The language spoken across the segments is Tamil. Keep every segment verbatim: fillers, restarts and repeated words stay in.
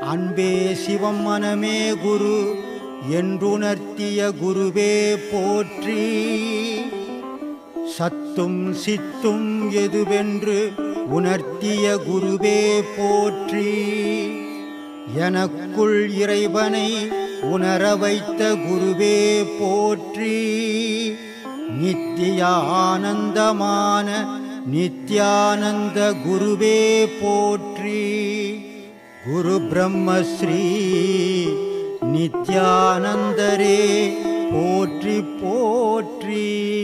அன்பே சிவம் மனமே குரு என்றுணர்த்திய குருவே போற்றி. சத்தும் சித்தும் எதுவென்று உணர்த்திய குருவே போற்றி. எனக்குள் இறைவனை உணர வைத்த குருவே போற்றி. நித்திய ஆனந்தமான நித்யானந்த குருவே போற்றி. குரு பிரம்மஸ்ரீ நித்யானந்தரே போற்றி போற்றி.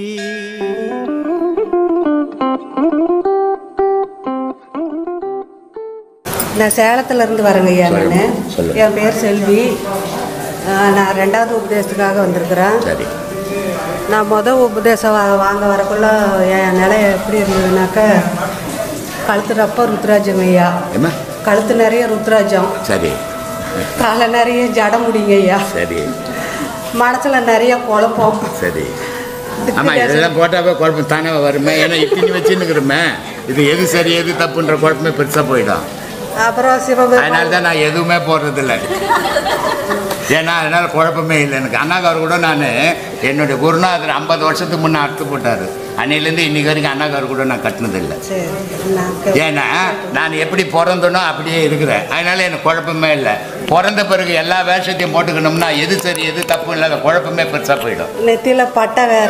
நான் சேலத்திலேருந்து வரேங்க ஐயா. நான் என் பேர் செல்வி. நான் ரெண்டாவது உபதேசத்துக்காக வந்திருக்கிறேன். நான் மொதல் உபதேசம் வாங்க வரக்குள்ள என் நிலை எப்படி இருந்ததுனாக்க, கழுத்து ரப்ப ருத்ராஜம் ஐயா. கழுத்து நிறைய ருத்ராஜம், சரி. காலை நிறைய ஜட முடிங்க ஐயா, சரி. மனசில் நிறைய குழப்பம், சரி. ஆமாம், இதெல்லாம் போட்டாவே குழப்பம் தானே வருமே. ஏன்னா இத்தனி வச்சுன்னுக்குறோமே, இது எது சரி எது தப்புன்ற குழப்பமே பெருசாக போயிடும். அப்புறம் சிவபெருமான், அதனால தான் நான் எதுவுமே போடுறதில்லை. ஏன்னா அதனால் குழப்பமே இல்லை எனக்கு. அண்ணாக்கார் கூட நான் என்னுடைய குருநாதர் ஐம்பது வருஷத்துக்கு முன்னே அறுத்து போட்டார். அன்னையிலேருந்து இன்னைக்கு வரைக்கும் அண்ணாக்கார் கூட நான் கட்டினதில்லை. ஏன்னா நான் எப்படி பிறந்தனோ அப்படியே இருக்கிறேன். அதனால எனக்கு குழப்பமே இல்லை. பிறந்த பிறகு எல்லா வேஷத்தையும் போட்டுக்கணும்னா எது சரி எது தப்பு இல்லாத குழப்பமே பெருசாக போயிடும். நெத்தியில் பட்டை வேற,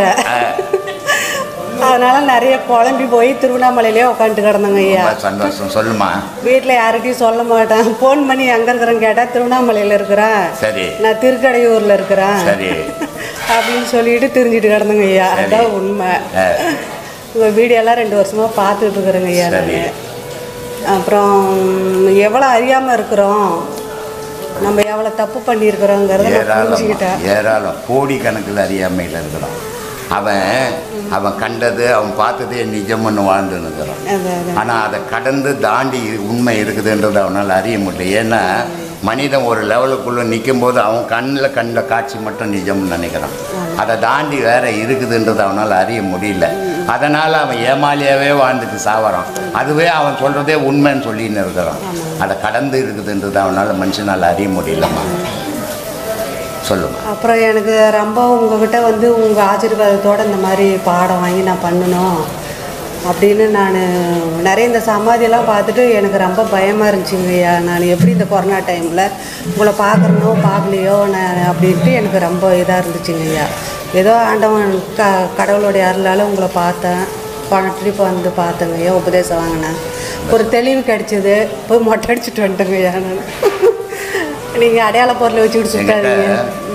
அதனால நிறைய குழம்பி போய் திருவண்ணாமலையிலே உட்காந்துட்டு கிடந்தாங்க ஐயா. சந்தோஷம், சொல்லுமா. வீட்டில் யாருக்கையும் சொல்ல மாட்டேன். ஃபோன் பண்ணி எங்கே இருக்கிறேன்னு கேட்டால் திருவண்ணாமலையில் இருக்கிறேன், சரி. நான் திருக்கடையூரில் இருக்கிறேன், சரி அப்படின்னு சொல்லிட்டு தெரிஞ்சுட்டு கிடந்தேங்க ஐயா. அதுதான் உண்மை. உங்கள் வீடியோலாம் ரெண்டு வருஷமாக பார்த்துட்டு இருக்கிறேங்க ஐயா. நான் அப்புறம் எவ்வளோ அறியாமல் இருக்கிறோம், நம்ம எவ்வளோ தப்பு பண்ணியிருக்கிறோங்கிறத நான் புரிஞ்சுக்கிட்டேன். ஏராளம் கோடி கணக்கில் அறியாமையில் இருக்கிறோம். அவன் அவன் கண்டது அவன் பார்த்ததே நிஜம்னு வாழ்ந்துன்னு இருக்கிறான். ஆனால் அதை கடந்து தாண்டி உண்மை இருக்குதுன்றது அவனால் அறிய முடியல. ஏன்னா மனிதன் ஒரு லெவலுக்குள்ளே நிற்கும் போது அவன் கண்ணில் கண்ட காட்சி மட்டும் நிஜம்னு நினைக்கிறான். அதை தாண்டி வேற இருக்குதுன்றது அவனால் அறிய முடியல. அதனால் அவன் ஏமாலியாகவே வாழ்ந்துட்டு சாவறான். அதுவே அவன் சொல்கிறதே உண்மைன்னு சொல்லின்னு இருக்கிறான். அதை கடந்து இருக்குதுன்றது அவனால் மனுஷனால் அறிய முடியலம்மா. சொல்லுங்க. அப்புறம் எனக்கு ரொம்ப உங்ககிட்ட வந்து உங்கள் ஆசீர்வாதத்தோடு இந்த மாதிரி பாடம் வாங்கி நான் பண்ணணும் அப்படின்னு நான் நிறைய இந்த சமாதியெல்லாம் பார்த்துட்டு எனக்கு ரொம்ப பயமாக இருந்துச்சுங்கய்யா. நான் எப்படி இந்த கொரோனா டைமில் உங்களை பார்க்குறனோ பார்க்கலையோ நான் அப்படின்ட்டு எனக்கு ரொம்ப இதாக இருந்துச்சுங்கய்யா. ஏதோ ஆண்டவன் க கடவுளுடைய அருளால் உங்களை பார்த்தேன். போன ட்ரிப் வந்து பார்த்தேங்கய்யா, உபதேசம் வாங்கினேன். ஒரு தெளிவு கிடச்சிது. போய் மொட்டை அடிச்சுட்டு வந்துட்டேங்கய்யா. நான் நீங்கள் அடையாள பொருளை வச்சுக்கிட்டு சுட்டாதீங்க.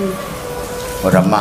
ஒரு அம்மா,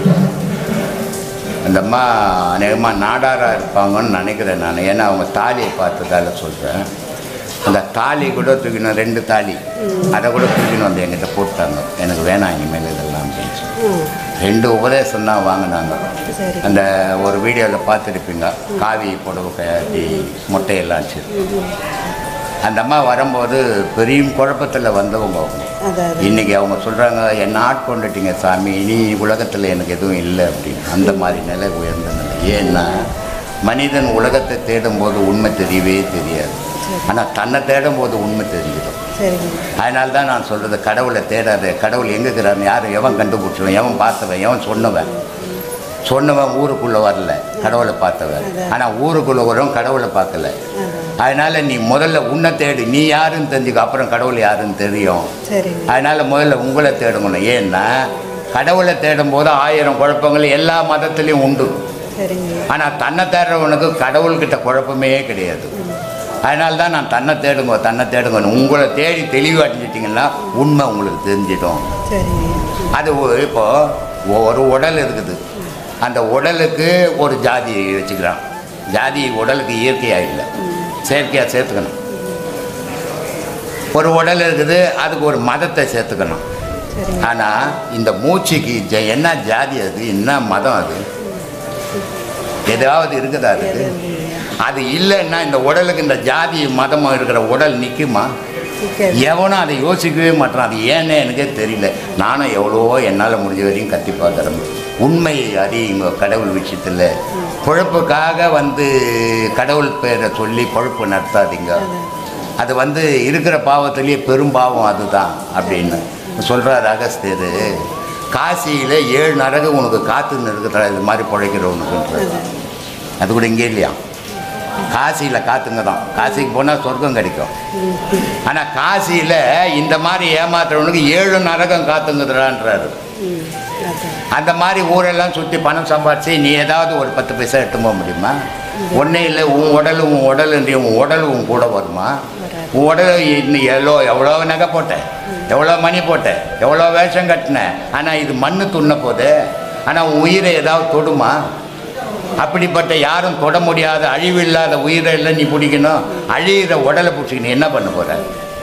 அந்த அம்மா அநேகமாக நாடாராக இருப்பாங்கன்னு நினைக்கிறேன் நான். ஏன்னா அவங்க தாலியை பார்த்ததால சொல்கிறேன். அந்த தாலி கூட தூக்கினோம், ரெண்டு தாலி, அதை கூட தூக்கின்னு வந்து என்கிட்ட போட்டாங்க. எனக்கு வேணாம் இனிமேல் இதெல்லாம் அப்படின்னு சொல்லி ரெண்டு உபதேசம் தான் வாங்கினாங்க. அந்த ஒரு வீடியோவில் பார்த்துருப்பீங்க, காவி புடவை கட்டி மொட்டையெல்லாம் வச்சு. அந்த அம்மா வரும்போது பெரிய குழப்பத்தில் வந்தவங்க அவங்க. இன்றைக்கி அவங்க சொல்கிறாங்க, என்னை ஆட்கொண்டுட்டீங்க சாமி, இனி உலகத்தில் எனக்கு எதுவும் இல்லை அப்படின்னு. அந்த மாதிரி நிலை உயர்ந்த நிலை. ஏன்னா மனிதன் உலகத்தை தேடும்போது உண்மை தெரியவே தெரியாது. ஆனால் தன்னை தேடும் போது உண்மை தெரிஞ்சிடும். அதனால தான் நான் சொல்கிறது, கடவுளை தேடாத. கடவுள் எங்கே இருக்கிறான்னு யாரும் எவன் கண்டுபிடிச்சவன், எவன் பார்த்தவன், எவன் சொன்னவன். சொன்னவன் ஊருக்குள்ளே வரல, கடவுளை பார்த்தவன். ஆனால் ஊருக்குள்ளே வரும், கடவுளை பார்க்கல. அதனால் நீ முதல்ல உன்னை தேடு. நீ யாருன்னு தெரிஞ்சுக்க, அப்புறம் கடவுள் யாருன்னு தெரியும். அதனால் முதல்ல உங்களை தேடணும். ஏன்னா கடவுளை தேடும் போது ஆயிரம் குழப்பங்கள் எல்லா மதத்துலேயும் உண்டு. ஆனால் தன்னை தேடுறவனுக்கு கடவுள்கிட்ட குழப்பமே கிடையாது. அதனால தான் நான் தன்னை தேடுங்க தன்னை தேடுங்கன்னு. உங்களை தேடி தெளிவு அடைஞ்சிட்டிங்கன்னா உண்மை உங்களுக்கு தெரிஞ்சிடும். அது இப்போது ஒரு உடல் இருக்குது, அந்த உடலுக்கு ஒரு ஜாதி வச்சுக்கிறான். ஜாதி உடலுக்கு இயற்கையாக இல்லை, செயற்கையாக சேர்த்துக்கணும். ஒரு உடல் இருக்குது, அதுக்கு ஒரு மதத்தை சேர்த்துக்கணும். ஆனால் இந்த மூச்சுக்கு ஜ என்ன ஜாதி, அது என்ன மதம், அது ஏதாவது இருக்குதா? அதுக்கு அது இல்லைன்னா இந்த உடலுக்கு இந்த ஜாதி மதமாக இருக்கிற உடல் நிற்குமா? எவனும் அதை யோசிக்கவே மாட்டான். அது ஏன்னே எனக்கே தெரியல. நானும் எவ்வளவோ என்னால் முடிஞ்ச வரையும் கத்தி பார்க்குறேன். உண்மையை அறியுங்க. கடவுள் விஷயத்தில் பொழப்புக்காக வந்து கடவுள் பேரை சொல்லி பொழப்பு நடத்தாதீங்க. அது வந்து இருக்கிற பாவத்திலேயே பெரும் பாவம் அதுதான் அப்படின்னு சொல்கிறார் அகஸ்தியர். காசியில் ஏழு நரகம் உனக்கு காத்துன்னு இருக்கிற இது மாதிரி பிழைக்கிறவனுக்குன்றது. அது கூட இங்கே இல்லையா? காசியில் காத்துங்க தான். காசிக்கு போனால் சொர்க்கம் கிடைக்கும். ஆனால் காசியில் இந்த மாதிரி ஏமாத்துறவனுக்கு ஏழு நரகம் காத்துங்குதுறான்றாரு. அந்த மாதிரி ஊரெல்லாம் சுற்றி பணம் சம்பாதிச்சு நீ ஏதாவது ஒரு பத்து பைசா எட்டு போக முடியுமா? ஒன்றே இல்லை, உன் உடல் உன் உடல் உன் உடல் உன் கூட வருமா? உன் உடல் இன்னும் எவ்வளோ எவ்வளோ நகை போட்டேன், எவ்வளோ மணி போட்டேன், எவ்வளோ வேஷம் கட்டினேன், ஆனால் இது மண்ணு துண்ண போது. ஆனால் உன் உயிரை ஏதாவது தொடுமா? அப்படிப்பட்ட யாரும் தொட முடியாத அழிவில்லாத உயிரை இல்லை நீ பிடிக்கணும். அழிகிற உடலை பிடிச்சிக்கணும். என்ன பண்ண போகிற?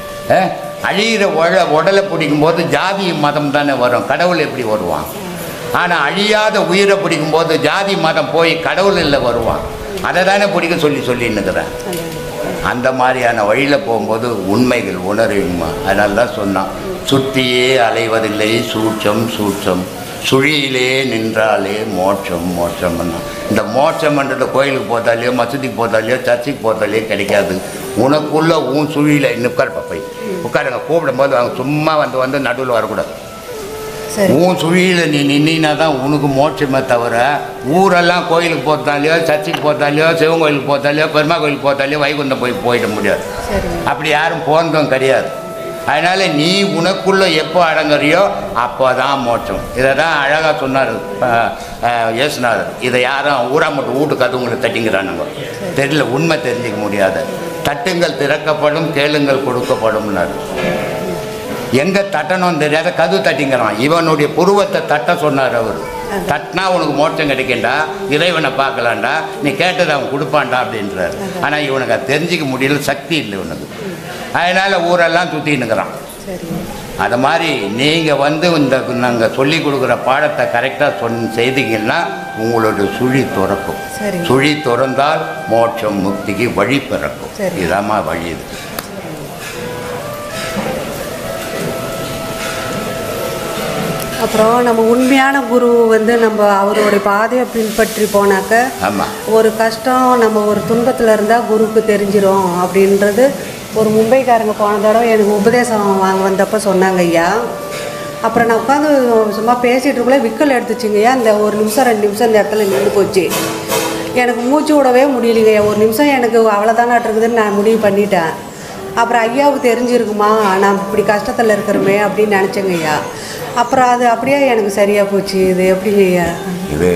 அழிகிற உட உடலை பிடிக்கும்போது ஜாதி மதம் தானே வரும், கடவுள் எப்படி வருவான்? ஆனால் அழியாத உயிரை பிடிக்கும்போது ஜாதி மதம் போய் கடவுள் இல்லை வருவான். அதை தானே பிடிக்க சொல்லி சொல்லின்னுக்கிறேன். அந்த மாதிரியான வழியில் போகும்போது உண்மைகள் உணர்வுமா. அதனால தான் சொன்னான், சுற்றியே அலைவதில்லை சூட்சம் சூட்சம், சுழியிலே நின்றாலே மோட்சம் மோட்சம்னா. இந்த மோட்சம்ன்றது கோயிலுக்கு போதாலையோ மசூதிக்கு போதாலையோ சர்ச்சுக்கு போதாலையோ கிடைக்காது. உனக்குள்ள உன் சுழியில் இன்னும் உட்காருப்பா, போய் உட்காருங்க. கூப்பிடும் போது அவங்க சும்மா வந்து வந்து நடுவில் வரக்கூடாது. உன் சுழியில் நீ நின்னா தான் உனக்கு மோட்சமே தவிர ஊரெல்லாம் கோயிலுக்கு போத்தாலையோ சர்ச்சுக்கு போத்தாலையோ சிவன் கோயிலுக்கு போத்தாலையோ பெருமா கோயிலுக்கு போத்தாலையோ வைகுண்டம் போய் போயிட முடியாது. அப்படி யாரும் போனதும் கிடையாது. அதனால் நீ உனக்குள்ளே எப்போ அடங்குறியோ அப்போ தான் மோட்சம். இதை தான் அழகாக சொன்னார் இயேசுநாதர். இதை யாரும் ஊரா மட்டும் வீட்டு கதவுங்களை தட்டிங்கிறானுங்க. தெரியல, உண்மை தெரிஞ்சிக்க முடியாது. தட்டுங்கள் திறக்கப்படும், கேளுங்கள் கொடுக்கப்படும்னாரு. எங்கே தட்டணும் தெரியாத கதவு தட்டிங்கிறான். இவனுடைய புருவத்தை தட்ட சொன்னார் அவர். தட்டினா உனக்கு மோட்சம் கிடைக்கண்டா, இறைவனை பார்க்கலாண்டா, நீ கேட்டதை அவன் கொடுப்பான்டா அப்படின்றார். ஆனால் இவனுக்கு அதை தெரிஞ்சிக்க முடியல, சக்தி இல்லை இவனுக்கு. அதனால் ஊரெல்லாம் சுற்றின்னுக்கிறான். அது மாதிரி நீங்கள் வந்து இந்த நாங்கள் சொல்லி கொடுக்குற பாடத்தை கரெக்டாக சொன் செய்தீங்கன்னா உங்களோட சுழி துறக்கும். சுழி துறந்தால் மோட்சம் முக்திக்கு வழி பிறக்கும். இதாம்மா வழி. இது அப்புறம் நம்ம உண்மையான குரு வந்து நம்ம அவருடைய பாதையை பின்பற்றி போனாக்க ஆமாம், ஒரு கஷ்டம் நம்ம ஒரு துன்பத்தில் இருந்தால் குருக்கு தெரிஞ்சிடும் அப்படின்றது ஒரு மும்பைக்காரங்க போன தடவை எனக்கு உபதேசம் வாங்க வந்தப்போ சொன்னாங்க ஐயா. அப்புறம் நான் உட்காந்து சும்மா பேசிகிட்டு இருக்கக்குள்ளே விக்கல் எடுத்துச்சுங்க ஐயா. இந்த ஒரு நிமிஷம் ரெண்டு நிமிஷம் இந்த இடத்துல நின்று போச்சு. எனக்கு மூச்சு விடவே முடியலைங்க ஐயா. ஒரு நிமிஷம் எனக்கு அவ்வளோதானாட்டு இருக்குதுன்னு நான் முடிவு பண்ணிட்டேன். அப்புறம் ஐயாவுக்கு தெரிஞ்சிருக்குமா நான் இப்படி கஷ்டத்தில் இருக்கிறோமே அப்படின்னு நினச்சேங்க ஐயா. அப்புறம் அது அப்படியே எனக்கு சரியாக போச்சு. இது எப்படிங்க ஐயா? இது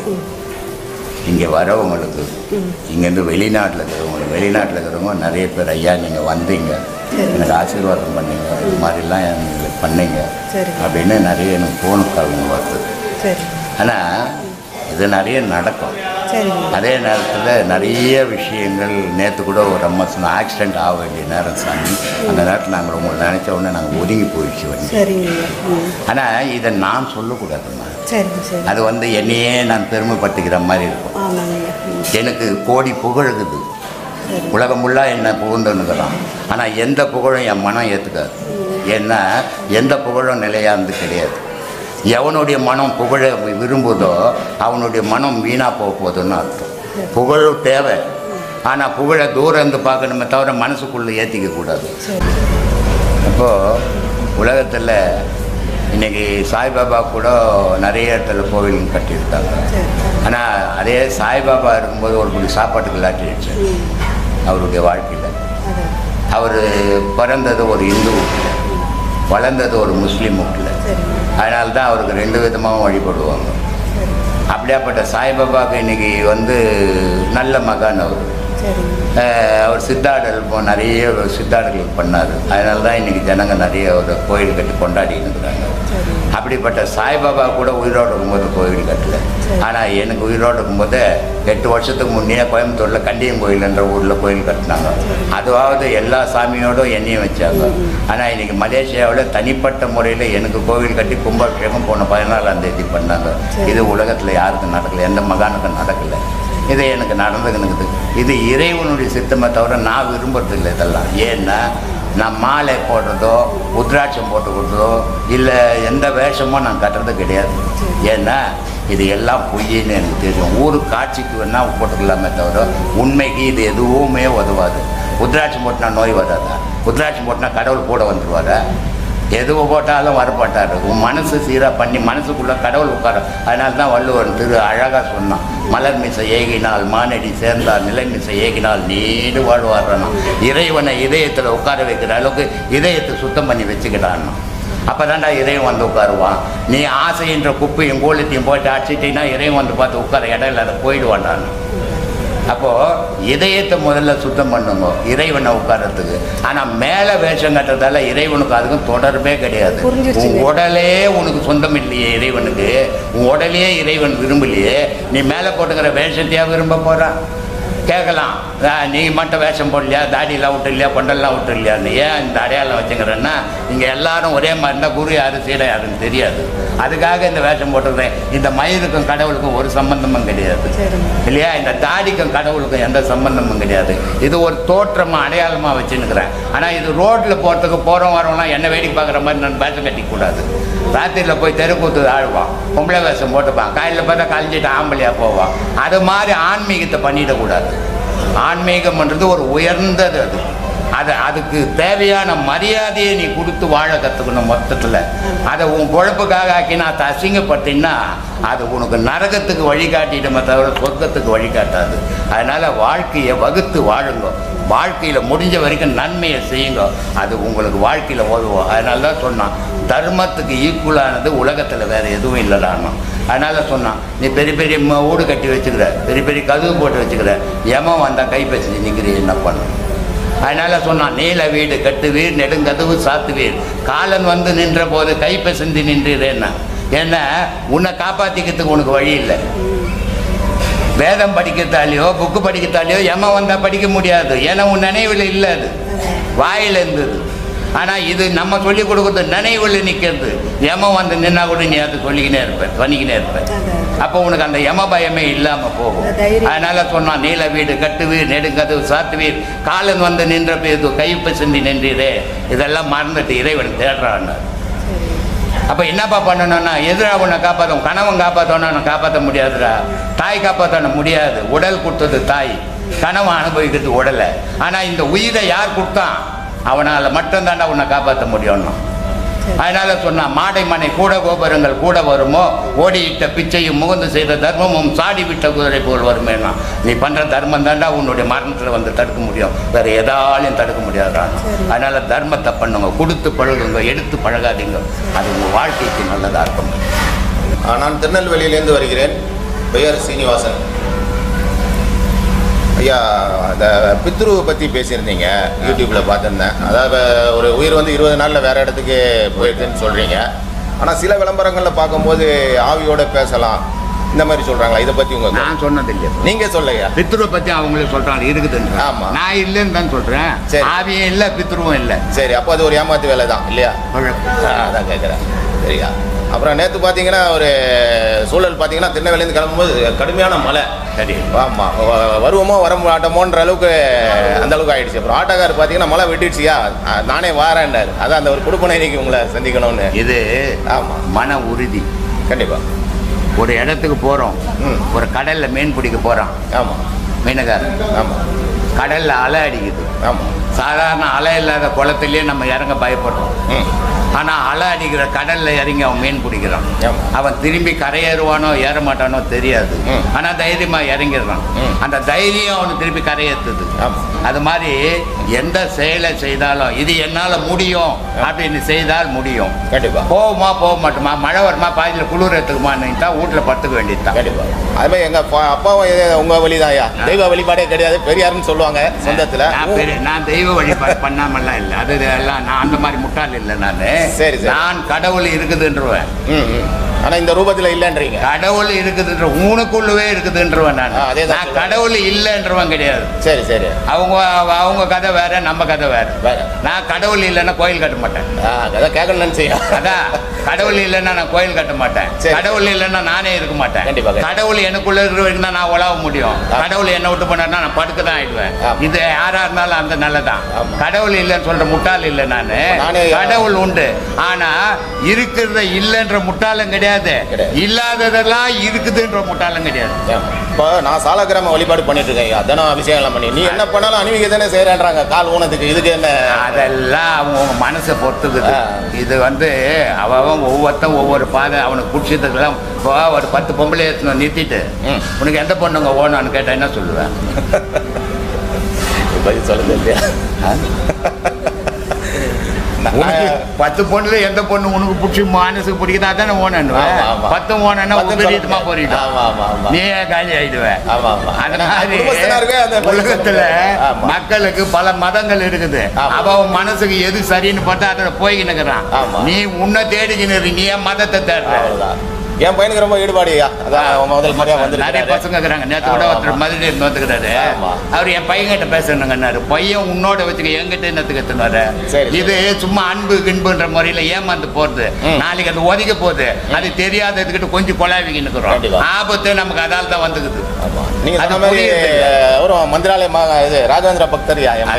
இங்கே வரவங்களுக்கு, இங்கேருந்து வெளிநாட்டில் இருக்கிறவங்க வெளிநாட்டில் இருக்கிறவங்க நிறைய பேர் ஐயா நீங்கள் வந்தீங்க, எனக்கு ஆசீர்வாதம் பண்ணீங்க, இது மாதிரிலாம் எங்களுக்கு பண்ணீங்க அப்படின்னு நிறைய எனக்கு ஃபோனு கால்ங்க வருது. ஆனால் இது நிறைய நடக்கும். அதே நேரத்தில் நிறைய விஷயங்கள் நேற்று கூட ஒரு அம்மா சொன்ன ஆக்சிடெண்ட் ஆக வேண்டிய நேரம் சாமி, அந்த நேரத்தில் நாங்கள் உங்களை நினச்ச உடனே நாங்கள் ஒதுங்கி போயிடுச்சு வந்து. ஆனால் இதை நான் சொல்லக்கூடாதும்மா. அது வந்து என்னையே நான் பெருமைப்படுத்திக்கிற மாதிரி இருக்கும். எனக்கு கோடி புகழுகுது, உலகம் ஃபுல்லாக என்னை புகழ்ந்துன்னுக்கிறான். ஆனால் எந்த புகழும் என் மனம் ஏற்றுக்காது. ஏன்னா எந்த புகழும் நிலையானது கிடையாது. எவனுடைய மனம் புகழ விரும்புதோ அவனுடைய மனம் வீணாக போக போகுதுன்னு அர்த்தம். புகழ் தேவை, ஆனால் புகழை தூரம் இருந்து பார்க்கணுமே தவிர மனசுக்குள்ளே ஏற்றிக்க கூடாது. இப்போது உலகத்தில் இன்றைக்கி சாய்பாபா கூட நிறைய இடத்துல கோவில் கட்டியிருக்காங்க. ஆனால் அதே சாய்பாபா இருக்கும்போது ஒரு குடி சாப்பாட்டுக்கு இல்லாட்டிடுச்சு அவருடைய வாழ்க்கையில். அவர் பிறந்தது ஒரு இந்து வீட்டில், வளர்ந்தது ஒரு முஸ்லீம் வீட்டில். அதனால தான் அவருக்கு ரெண்டு விதமாகவும் வழிபடுவாங்க. அப்படியாப்பட்ட சாய்பாபாவுக்கு இன்றைக்கி வந்து நல்ல மகான் அவர். அவர் சித்தாடல் நிறைய சித்தாடல்கள் பண்ணார். அதனால தான் இன்றைக்கி ஜனங்க நிறைய ஒரு கோயில் கட்டி கொண்டாடின்னு இருக்கிறாங்க. அப்படிப்பட்ட சாய்பாபா கூட உயிரோடு இருக்கும்போது கோயில் கட்டலை. ஆனால் எனக்கு உயிரோடு இருக்கும்போது எட்டு வருஷத்துக்கு முன்னே கோயம்புத்தூரில் கண்டியம் கோயில்ன்ற ஊரில் கோயில் கட்டினாங்க. அதுவாவது எல்லா சாமியோடும் எண்ணியும் வச்சாங்க. ஆனால் இன்றைக்கி மலேசியாவில் தனிப்பட்ட முறையில் எனக்கு கோவில் கட்டி கும்பாபிஷேகம் போன பதினாலாம் தேதி பண்ணாங்க. இது உலகத்தில் யாருக்கும் நடக்கலை, எந்த மகானுக்கும் நடக்கலை. இது எனக்கு நடந்துக்குனுக்குது. இது இறைவனுடைய சித்தமே தவிர நான் விரும்புறதில்லை இதெல்லாம். ஏன்னா நான் மாலை போடுறதோ உத்ராட்சம் போட்டு கொடுத்ததோ இல்லை எந்த வேஷமோ நான் கட்டுறது கிடையாது. ஏன்னா இது எல்லாம் பொய்யின்னு எனக்கு தெரியும். ஊருக்கு காட்சிக்கு வேணால் போட்டுக்கலாமே தவிர உண்மைக்கு இது எதுவுமே உதவாது. உத்ராட்சம் போட்டினா நோய் வராதா? உத்ராட்சம் போட்டினா கடவுள் கூட வந்துடுவாரா? எதுவு போட்டாலும் வரப்பட்டார். உன் மனசு சீராக பண்ணி மனசுக்குள்ளே கடவுள் உட்கார. அதனால தான் வள்ளுவர் திரு அழகாக சொன்னான், மலர் மிசை ஏகினால் மானடி சேர்ந்தால் நிலை மிசை ஏகினால் நீடு வாழ்வாரானா. இறைவனை இதயத்தில் உட்கார வைக்கிற அளவுக்கு இதயத்தை சுத்தம் பண்ணி வச்சுக்கிட்டான்னா அப்போ தான்டா இறைவன் வந்து உட்காருவான். நீ ஆசைன்ற குப்பையும் கோலத்தையும் போட்டு அடிச்சிட்டின்னா இறைவன் வந்து பார்த்து உட்கார இடம் இல்லை, அதை போயிடுவான்டான்னு. அப்போது இதயத்தை முதல்ல சுத்தம் பண்ணுங்க இறைவனை உட்காரத்துக்கு. ஆனால் மேலே வேஷம் கட்டுறதால இறைவனுக்கு அதுக்கும் தொடர்பே கிடையாது. உன் உடலே உனக்கு சொந்தம் இல்லையே இறைவனுக்கு, உன் உடலையே இறைவன் விரும்பலையே, நீ மேலே போட்டுக்கிற வேஷத்தையா விரும்ப போகிறான்? கேட்கலாம், நீ மட்டும் வேஷம் போடலையா, தாடியெல்லாம் விட்டு இல்லையா, கொண்டெல்லாம் விட்டு இல்லையான்னு. ஏன் இந்த அடையாளம் வச்சுக்கிறேன்னா இங்கே எல்லாரும் ஒரே மாதிரி இருந்தால் குரு யாரு சீடை யாருன்னு தெரியாது. அதுக்காக இந்த வேஷம் போட்டுக்கிறேன். இந்த மயிருக்கும் கடவுளுக்கும் ஒரு சம்பந்தமும் கிடையாது இல்லையா? இந்த தாடிக்கும் கடவுளுக்கும் எந்த சம்பந்தமும் கிடையாது. இது ஒரு தோற்றமாக அடையாளமாக வச்சுன்னுக்கிறேன். ஆனால் இது ரோட்டில் போகிறதுக்கு போகிறோம் வரோம்னா என்ன வேடிக்கை பார்க்குற மாதிரி நான் வேஷம் கட்டிக்கூடாது. ராத்திரியில் போய் தெருக்கூத்து ஆழ்வான், பொம்பளை வேஷம் போட்டுப்பான், காலையில் பார்த்தா கழிஞ்சிட்டு ஆம்பளையாக போவான். அது மாதிரி ஆன்மீகத்தை பண்ணிடக்கூடாது. ஆன்மீகம்ன்றது ஒரு உயர்ந்தது. அது அது அதுக்கு தேவையான மரியாதையை நீ கொடுத்து வாழ கற்றுக்கணும். மொத்தத்தில் அதை உன் பொழப்புக்காக ஆக்கினா அதை அசிங்கப்பட்டின்னா அது உனக்கு நரகத்துக்கு வழிகாட்டிடுமே தவிர சொர்க்கத்துக்கு வழிகாட்டாது. அதனால் வாழ்க்கையை வகுத்து வாழுங்க. வாழ்க்கையில் முடிஞ்ச வரைக்கும் நன்மையை செய்யுங்க. அது உங்களுக்கு வாழ்க்கையில் உதவும். அதனால தான் சொன்னான், தர்மத்துக்கு ஈக்குவலானது உலகத்தில் வேறு எதுவும் இல்லைடான்னா. அதனால் சொன்னான், நீ பெரிய பெரிய ஊடு கட்டி வச்சுக்கிற, பெரிய பெரிய கதவு போட்டு வச்சுக்கிற, எமன் வந்தால் கைப்பற்றி நிற்கிறீ என்ன பண்ணும்? அதனால் சொன்னான், நீல வீடு கட்டுவீர் நெடுங்கதவு சாத்துவீர், காலன் வந்து நின்ற போது கைப்பசந்தி நின்றீரேன்னா. ஏன்னா உன்னை காப்பாற்றிக்கிறதுக்கு உனக்கு வழி இல்லை. வேதம் படிக்கிறதாலையோ புக்கு படிக்கிறதாலையோ எம வந்தால் படிக்க முடியாது. ஏன்னா உன் நினைவில் இல்லை, அது வாயில் இருந்தது. ஆனால் இது நம்ம சொல்லிக் கொடுக்குறது நினைவில் நிற்கிறது. எம வந்து நின்னா கூட நீ அதை சொல்லிக்கினே இருப்பேன், பண்ணிக்கினே இருப்பேன். அப்போ உனக்கு அந்த யம பயமே இல்லாமல் போகும். அதனால சொன்னான், நீல வீடு கட்டுவீர் நெடுங்கதவு சாத்துவீர், காலன் வந்து நின்ற பேது கைப்பு சிந்தி நின்றீரே. இதெல்லாம் மறந்துட்டு இறைவன் தேடுறான்னு. அப்போ என்னப்பா பண்ணணும்னா, எதிராக உன்னை காப்பாற்றும், கணவன் காப்பாற்றோன்னா நான் காப்பாற்ற முடியாதுடா. தாய் காப்பாற்ற முடியாது. உடல் கொடுத்தது தாய், கணவன் அனுபவிக்கிறது உடலை. ஆனால் இந்த உயிரை யார் கொடுத்தான்? அவனால் மட்டும்தாண்டா உன்னை காப்பாற்ற முடியும்னா. அதனால சொன்னான், மாடை மனை கூட கோபுரங்கள் கூட வருமோ, ஓடியிட்ட பிச்சையும் முகந்து செய்த தர்மமும் சாடி விட்ட குதிரை போல் வருமேனா. நீ பண்ணுற தர்மம் தாண்டா உன்னுடைய மரணத்தில் வந்து தடுக்க முடியும், வேறு எதாலையும் தடுக்க முடியாதான். அதனால தர்மத்தை பண்ணுங்க, கொடுத்து பழகுங்க, எடுத்து பழகாதீங்க. அது உங்கள் வாழ்க்கைக்கு நல்லதாக இருக்கும். நான் திருநெல்வேலியிலேருந்து வருகிறேன். பெயர் சீனிவாசன். ஐயா, இந்த பித்ருவை பற்றி பேசியிருந்தீங்க, யூடியூப்பில் பார்த்துருந்தேன். அதாவது ஒரு உயிர் வந்து இருபது நாளில் வேறு இடத்துக்கு போயிருக்குன்னு சொல்கிறீங்க. ஆனால் சில விளம்பரங்களில் பார்க்கும்போது ஆவியோட பேசலாம் இந்த மாதிரி சொல்கிறாங்களா? இதை பற்றி உங்கள் நான் சொன்னது இல்லை, நீங்கள் சொல்லையா? பித்ருவை பற்றி அவங்களே சொல்கிறாங்க இருக்குதுன்னு. ஆமாம், நான் இல்லைன்னு தான் சொல்கிறேன். சரி, ஆவியும் இல்லை பித்ருவும் இல்லை. சரி, அப்போ அது ஒரு ஏமாத்து வேலை தான் இல்லையா? அதான் கேட்குறேன். சரியா? அப்புறம் நேற்று பார்த்தீங்கன்னா ஒரு சூழல் பார்த்தீங்கன்னா திருநெல்வேலியிலேருந்து கிளம்பும்போது கடுமையான மழை. சரி, ஆமாம், வருவோமோ வர மாட்டோமோன்ற அளவுக்கு அந்த அளவுக்கு ஆகிடுச்சு. அப்புறம் ஆட்டோக்கார் பார்த்தீங்கன்னா மழை வெட்டிடுச்சியா, நானே வாரேன்டார். அதான் அந்த ஒரு கொடுப்பனை இன்னைக்கு உங்களை சந்திக்கணும்னு. இது ஆமாம், மன உறுதி. கண்டிப்பாக ஒரு இடத்துக்கு போகிறோம், ஒரு கடலில் மீன் பிடிக்க போகிறான். ஆமாம், மீனகாரன். ஆமாம், கடலில் அலை அடிக்குது. ஆமாம், சாதாரண அலை இல்லாத குளத்துலேயே நம்ம இறங்க பயப்படுறோம். ஆனால் அலை அடிக்கிற கடலில் இறங்கி அவன் மீன் பிடிக்கிறான். அவன் திரும்பி கரையேறுவானோ ஏற மாட்டானோ தெரியாது, ஆனால் தைரியமாக இறங்கிடுறான். அந்த தைரியம் அவனுக்கு திருப்பி கரையேற்றுது. அது மாதிரி எந்த செயலை செய்தாலும் இது என்னால் முடியும் அப்படின்னு செய்தால் முடியும். கண்டிப்பாக போகுமா போக மாட்டோமா, மழை வருமா பாதியில் குளிர் எடுத்துக்குமான்னு தான் வீட்டில் படுத்துக்க வேண்டியது தான். கண்டிப்பாக அது மாதிரி எங்கள் அப்பாவும் உங்கள் வழிதாயா, தெய்வ வழிபாடே கிடையாது, பெரியாருன்னு சொல்லுவாங்க சொந்தத்தில். நான் தெய்வ வழிபாடு பண்ணாமல்லாம் இல்லை, அது எல்லாம் நான் அந்த மாதிரி முட்டாள் இல்லை. நான் சரி, நான் கடவுள் இருக்குதுன்றவன். ஆனா இந்த ரூபத்தில் இல்லைன்றீங்க. கடவுள் இருக்குதுன்ற உனக்குள்ளவே இருக்குதுன்றவன் நான். நான் கடவுள் இல்லைன்றவன் கிடையாது. சரி சரி, அவங்க அவங்க கதை வேற, நம்ம கதை வேற வேற. நான் கடவுள் இல்லைன்னா கோயில் கட்ட மாட்டேன். அதான் கேட்கணும்னு செய்யும். அதான் கடவுள் இல்லைன்னா நான் கோயில் கட்ட மாட்டேன். கடவுள் இல்லைன்னா நானே இருக்க மாட்டேன். கண்டிப்பாக கடவுள் எனக்குள்ள இருக்கிற வரைக்கும் தான் நான் உழவ முடியும். கடவுள் என்ன விட்டு பண்ணா நான் படுக்க தான் ஆயிடுவேன். இது யாரா இருந்தாலும் அந்த நல்லதான். கடவுள் இல்லைன்னு சொல்ற முட்டாள் இல்லை நான். கடவுள் உண்டு, ஆனா இருக்கிறத இல்லைன்ற முட்டாளும் கிடையாது, கிடையாது. இல்லாததெல்லாம் இருக்குதுன்ற முட்டாளம் கிடையாது. இப்போ நான் சாலக்கிராம வழிபாடு பண்ணிட்டு இருக்கேன், அதான அபிஷேகம் எல்லாம் பண்ணி, நீ என்ன பண்ணாலும் அணிவிக்க தானே செய்யறான்றாங்க கால் ஊனத்துக்கு. இதுக்கு என்ன? அதெல்லாம் அவங்க மனசை பொறுத்துக்குது. இது வந்து அவன் ஒவ்வொருத்தன் ஒவ்வொரு பாதை அவனுக்கு பிடிச்சதுக்கெல்லாம். இப்போ ஒரு பத்து பொம்பளை நிறுத்திட்டு உனக்கு எந்த பொண்ணுங்க ஓனான்னு கேட்டா என்ன சொல்லுவேன்? பதில் சொல்லுது இல்லையா? பத்து பொண்ணுல எந்த பொண்ணு உனக்கு பிடிச்சி மனசுக்கு பிடிக்குதா தானே ஓனன்னுவேன். பத்து ஓனன்னா விபரீதமா போறிட்டோம், நீ காலி ஆயிடுவேன். உலகத்துல மக்களுக்கு பல மதங்கள் இருக்குது. அவன் மனசுக்கு எது சரின்னு பார்த்தா அதை போய்கின்னுக்குறான். நீ உன்னை தேடிக்கின்னு நீ ஏன் மதத்தை தேடுற? என் பையனுக்கு ரொம்ப ஈடுபாடுயா. அதான் முதல் முறையா வந்து நிறைய பசங்க இருக்கிறாங்க. நேற்று கூட ஒருத்தர் மதுரை இருந்து வந்துக்கிறாரு. அவர் என் பையன்கிட்ட பேசணுங்கன்னாரு. பையன் உன்னோட வச்சுக்க என்கிட்ட என்னத்துக்கு எத்துனாரு? இது சும்மா அன்பு கின்புன்ற முறையில ஏமாந்து போறது. நாளைக்கு அது ஒதுக்க போகுது. அது தெரியாததுக்கிட்ட கொஞ்சம் கொலாவிக்கின்னு இருக்கிறோம். ஆபத்து நமக்கு அதால் தான் வந்துக்குது. நீங்க சொன்ன மாதிரி அவரும் மந்திராலயம் இது ராகவேந்திர பக்தர்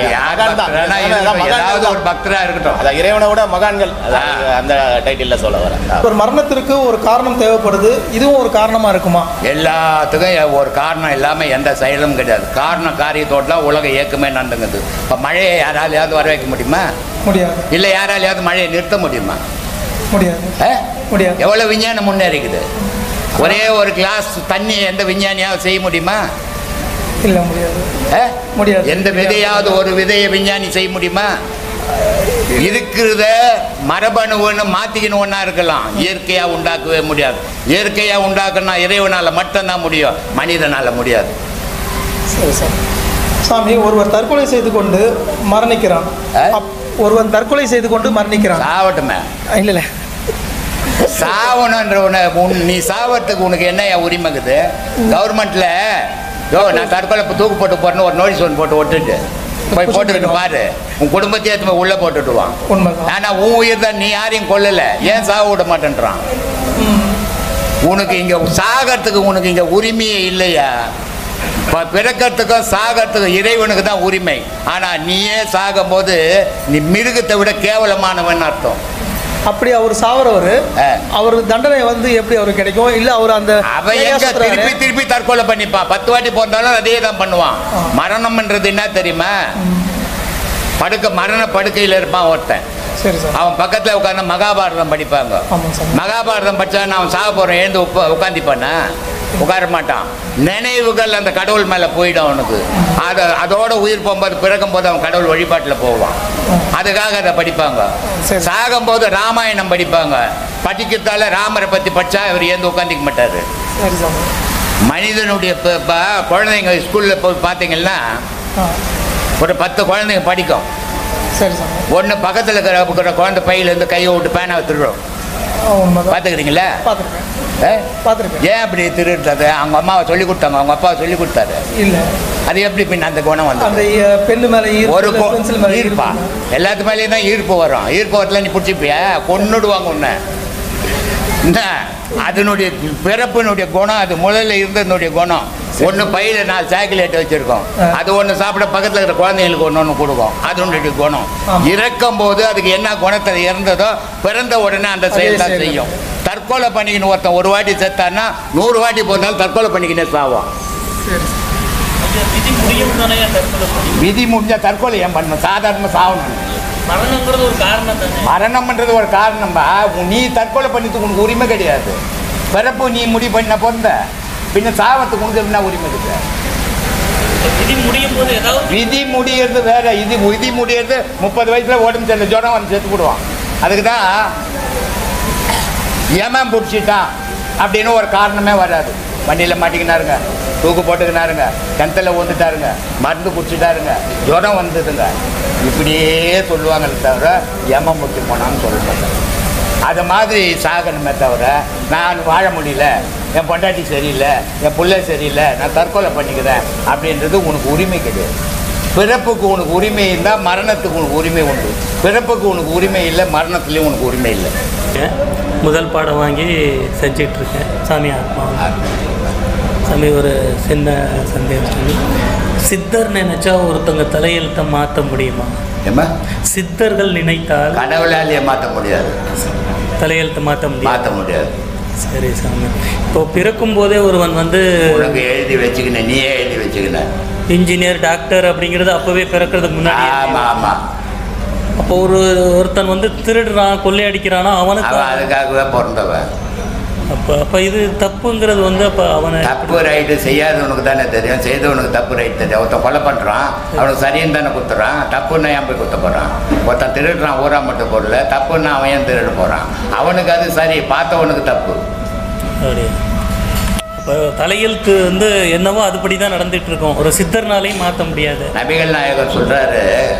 ஏதாவது ஒரு பக்தரா இருக்கட்டும். அதான் இறைவனோட மகான்கள் அந்த டைட்டில் சொல்ல வரேன். ஒரு மரணத்திற்கு ஒரு காரணம் தேவைப்படுது, இதுவும் ஒரு காரணமா இருக்குமா? எல்லாத்துக்கும் ஒரு காரணம் இல்லாமல் எந்த செயலும் கிடையாது. காரணம் காரியத்தோடலாம் உலக இயக்கமே நடந்துங்குது. இப்போ மழையை யாராலையாவது வர வைக்க முடியுமா? முடியாது. இல்லை யாராலையாவது மழையை நிறுத்த முடியுமா? முடியாது. முடியாது. எவ்வளோ விஞ்ஞானம் முன்னேறிக்குது. ஒரே ஒரு கிளாஸ் தண்ணி எந்த விஞ்ஞானியாவது செய்ய முடியுமா? இல்லை, முடியாது. முடியாது. எந்த விதையாவது ஒரு விதையை விஞ்ஞானி செய்ய முடியுமா? இருக்கிறத மரபணுன்னு மாற்றிக்கணும் ஒன்றா இருக்கலாம், இயற்கையாக உண்டாக்கவே முடியாது. இயற்கையாக உண்டாக்குனா இறைவனால் மட்டும்தான் முடியும், மனிதனால் முடியாது. சரி சார். சாமி, ஒருவர் தற்கொலை செய்து கொண்டு மரணிக்கிறான். ஒருவன் தற்கொலை செய்து கொண்டு மரணிக்கிறான். சாவட்டுமே. இல்லை இல்லை, சாவணுன்ற உன நீ சாவறதுக்கு உனக்கு என்ன உரிமைக்குது? கவர்மெண்ட்டில் யோ நான் தற்கொலை தூக்கு போட்டு போறேன்னு ஒரு நோட்டீஸ் ஒன்று போட்டு ஒட்டுட்டு போய் போட்டுக்கிட்டு பாரு, உன் குடும்பத்தையே எடுத்து உள்ள போட்டுட்டுவான். ஆனா உன் உயிர் தான், நீ யாரையும் கொல்லல, ஏன் சாக விட மாட்டேன்றான்? உனக்கு இங்க சாகிறதுக்கு உனக்கு இங்க உரிமையே இல்லையா? பிறக்கிறதுக்கும் சாகிறதுக்கும் இறைவனுக்கு தான் உரிமை. ஆனா நீயே சாகும் போது நீ மிருகத்தை விட கேவலமானவன் அர்த்தம். அப்படி அவர் சாவரவர் அவருக்கு தண்டனை வந்து எப்படி அவருக்கு கிடைக்கும்? இல்ல அவர் அந்த திருப்பி திருப்பி தற்கொலை பண்ணிப்பான். பத்து வாட்டி போனாலும் அதே தான் பண்ணுவான். மரணம்ன்றது என்ன தெரியுமா? படுக்க மரண படுக்கையில் இருப்பான் ஒருத்தன். அவன் பக்கத்தில் உட்காந்து மகாபாரதம் படிப்பாங்க. மகாபாரதம் படிச்சா அவன் சாக போறேன் எழுந்து உட்காந்துப்பானா? உட்கார மாட்டான். நினைவுகள் அந்த கடவுள் மேலே போயிடும் அவனுக்கு. அதை அதோட உயிர் போகும்போது பிறக்கும் போது அவன் கடவுள் வழிபாட்டில் போவான். அதுக்காக அதை படிப்பாங்க. சாகும்போது ராமாயணம் படிப்பாங்க. படிக்கிறதால ராமரை பற்றி படித்தா இவர் ஏந்து உட்காந்துக்க மாட்டார். மனிதனுடைய குழந்தைங்க ஸ்கூலில் போய் பார்த்தீங்கன்னா ஒரு பத்து குழந்தைங்க படிக்கும். ஒன்று பக்கத்தில் இருக்கிற குழந்தை பையிலேருந்து கையை விட்டு பேனாவை திருடும். பார்த்துக்கிறீங்களா? ஏன் அப்படி திருடுறது? அவங்க அம்மாவை சொல்லி கொடுத்தாங்க, அவங்க அப்பாவை சொல்லி கொடுத்தாரு. இல்லை, அது எப்படி பின் அந்த குணம் வந்து அந்த பெண்ணு மேலே ஒரு ஈர்ப்பா? எல்லாத்து மேலேயும் தான் ஈர்ப்பு வரும். ஈர்ப்பு வரத்துல நீ பிடிச்சிப்பியா? கொன்னுடுவாங்க உன்னை. என்ன அதனுடைய பிறப்பினுடைய குணம், அது முதல்ல இருந்ததுனுடைய குணம். ஒன்று பையில நாலு சாக்கிலேட் வச்சிருக்கோம், அது ஒன்று சாப்பிட பக்கத்தில் இருக்கிற குழந்தைங்களுக்கு ஒன்று ஒன்று கொடுக்கும். அதனுடைய குணம். இறக்கும் போது அதுக்கு என்ன குணத்தை இறந்ததோ பிறந்த உடனே அந்த செயல் தான் செய்யும். தற்கொலை பண்ணிக்கின்னு ஒருத்தன் ஒரு வாட்டி செத்தான்னா நூறு வாட்டி போனாலும் தற்கொலை பண்ணிக்கினே சாவான். விதி முடிஞ்சா தற்கொலை ஏன் பண்ணணும்? சாதாரணமாக சாகணும். மரணம்ன்றது ஒரு காரணம் தானே. மரணம்ன்றது ஒரு காரணம்பா. நீ தற்கொலை பண்ணிட்டு உனக்கு உரிமை கிடையாது. பிறப்பு நீ முடிவு பண்ண பொருந்த பின்ன சாவத்துக்கு உனக்கு என்ன உரிமை இருக்குது? விதி முடியும் போது ஏதாவது விதி முடியறது வேற. இது விதி முடியறது முப்பது வயசுல உடம்பு சரியில்லை ஜுரம் வந்து செத்து போடுவான். அதுக்கு தான் ஏமாம் பிடிச்சிட்டான் அப்படின்னு ஒரு காரணமே வராது. வண்டியில் மாட்டிக்கினாருங்க, தூக்கு போட்டுக்கினாருங்க, கிணத்துல வந்துட்டாருங்க, மருந்து குடிச்சிட்டாருங்க, ஜுரம் வந்ததுங்க, இப்படியே சொல்லுவாங்களே தவிர ஏமாம் பிடிச்சி போனான்னு சொல்ல மாட்டாங்க. அது மாதிரி சாகணுமே தவிர நான் வாழ முடியல, என் பொண்டாட்டி சரியில்லை, என் பிள்ளை சரியில்லை, நான் தற்கொலை பண்ணிக்கிறேன் அப்படின்றது உனக்கு உரிமை கிடையாது. பிறப்புக்கு உனக்கு உரிமை இருந்தால் மரணத்துக்கு உனக்கு உரிமை உண்டு. பிறப்புக்கு உனக்கு உரிமை இல்லை, மரணத்துலேயும் உனக்கு உரிமை இல்லை. முதல் பாடம் வாங்கி செஞ்சிட்ருக்கேன். சாமி ஆத்மா சாமி, ஒரு சின்ன சந்தேகம் சொல்லி, சித்தர் நினைச்சா ஒருத்தவங்க தலையெழுத்தை மாற்ற முடியுமா? ஏமா சித்தர்கள் நினைத்தால் கடவுளாலேயே மாற்ற முடியாது. தலையெழுத்தை மாற்ற முடியும்? மாற்ற முடியாது. சரி சாமி. இப்போ பிறக்கும் போதே ஒருவன் வந்து உனக்கு எழுதி வச்சுக்கின, நீயே எழுதி வச்சுக்கின. இன்ஜினியர், டாக்டர் அப்படிங்கிறது அப்போவே பிறக்கிறதுக்கு முன்னாடி. ஆமாம் ஆமாம். அப்போ ஒரு ஒருத்தன் வந்து திருடுறான், கொள்ளையடிக்கிறானா, அவனுக்கு அவன் அதுக்காகவே பிறந்தவன். அப்போ அப்போ இது தப்புங்கிறது வந்து அப்போ அவனை தப்பு ரைட்டு செய்யாதவனுக்கு தானே தெரியும், செய்தவனுக்கு தப்பு ரைட் தெரியும். ஒருத்தன் கொலை பண்ணுறான், அவனுக்கு சரின்னு தானே குத்துறான். தப்புன்னா ஏன் போய் குத்த போகிறான்? ஒருத்தன் திருடுறான் ஊரா மட்டும் பொருள், தப்புன்னா அவன் ஏன் திருட போகிறான்? அவனுக்கு அது சரி, பார்த்தவனுக்கு தப்பு. அப்படியே இப்போ தலையெழுத்து வந்து என்னவோ அதுபடி தான் நடந்துட்டு இருக்கோம். ஒரு சித்தர்னாலையும் மாற்ற முடியாது. நபிகள் நாயகர் சொல்கிறாரு,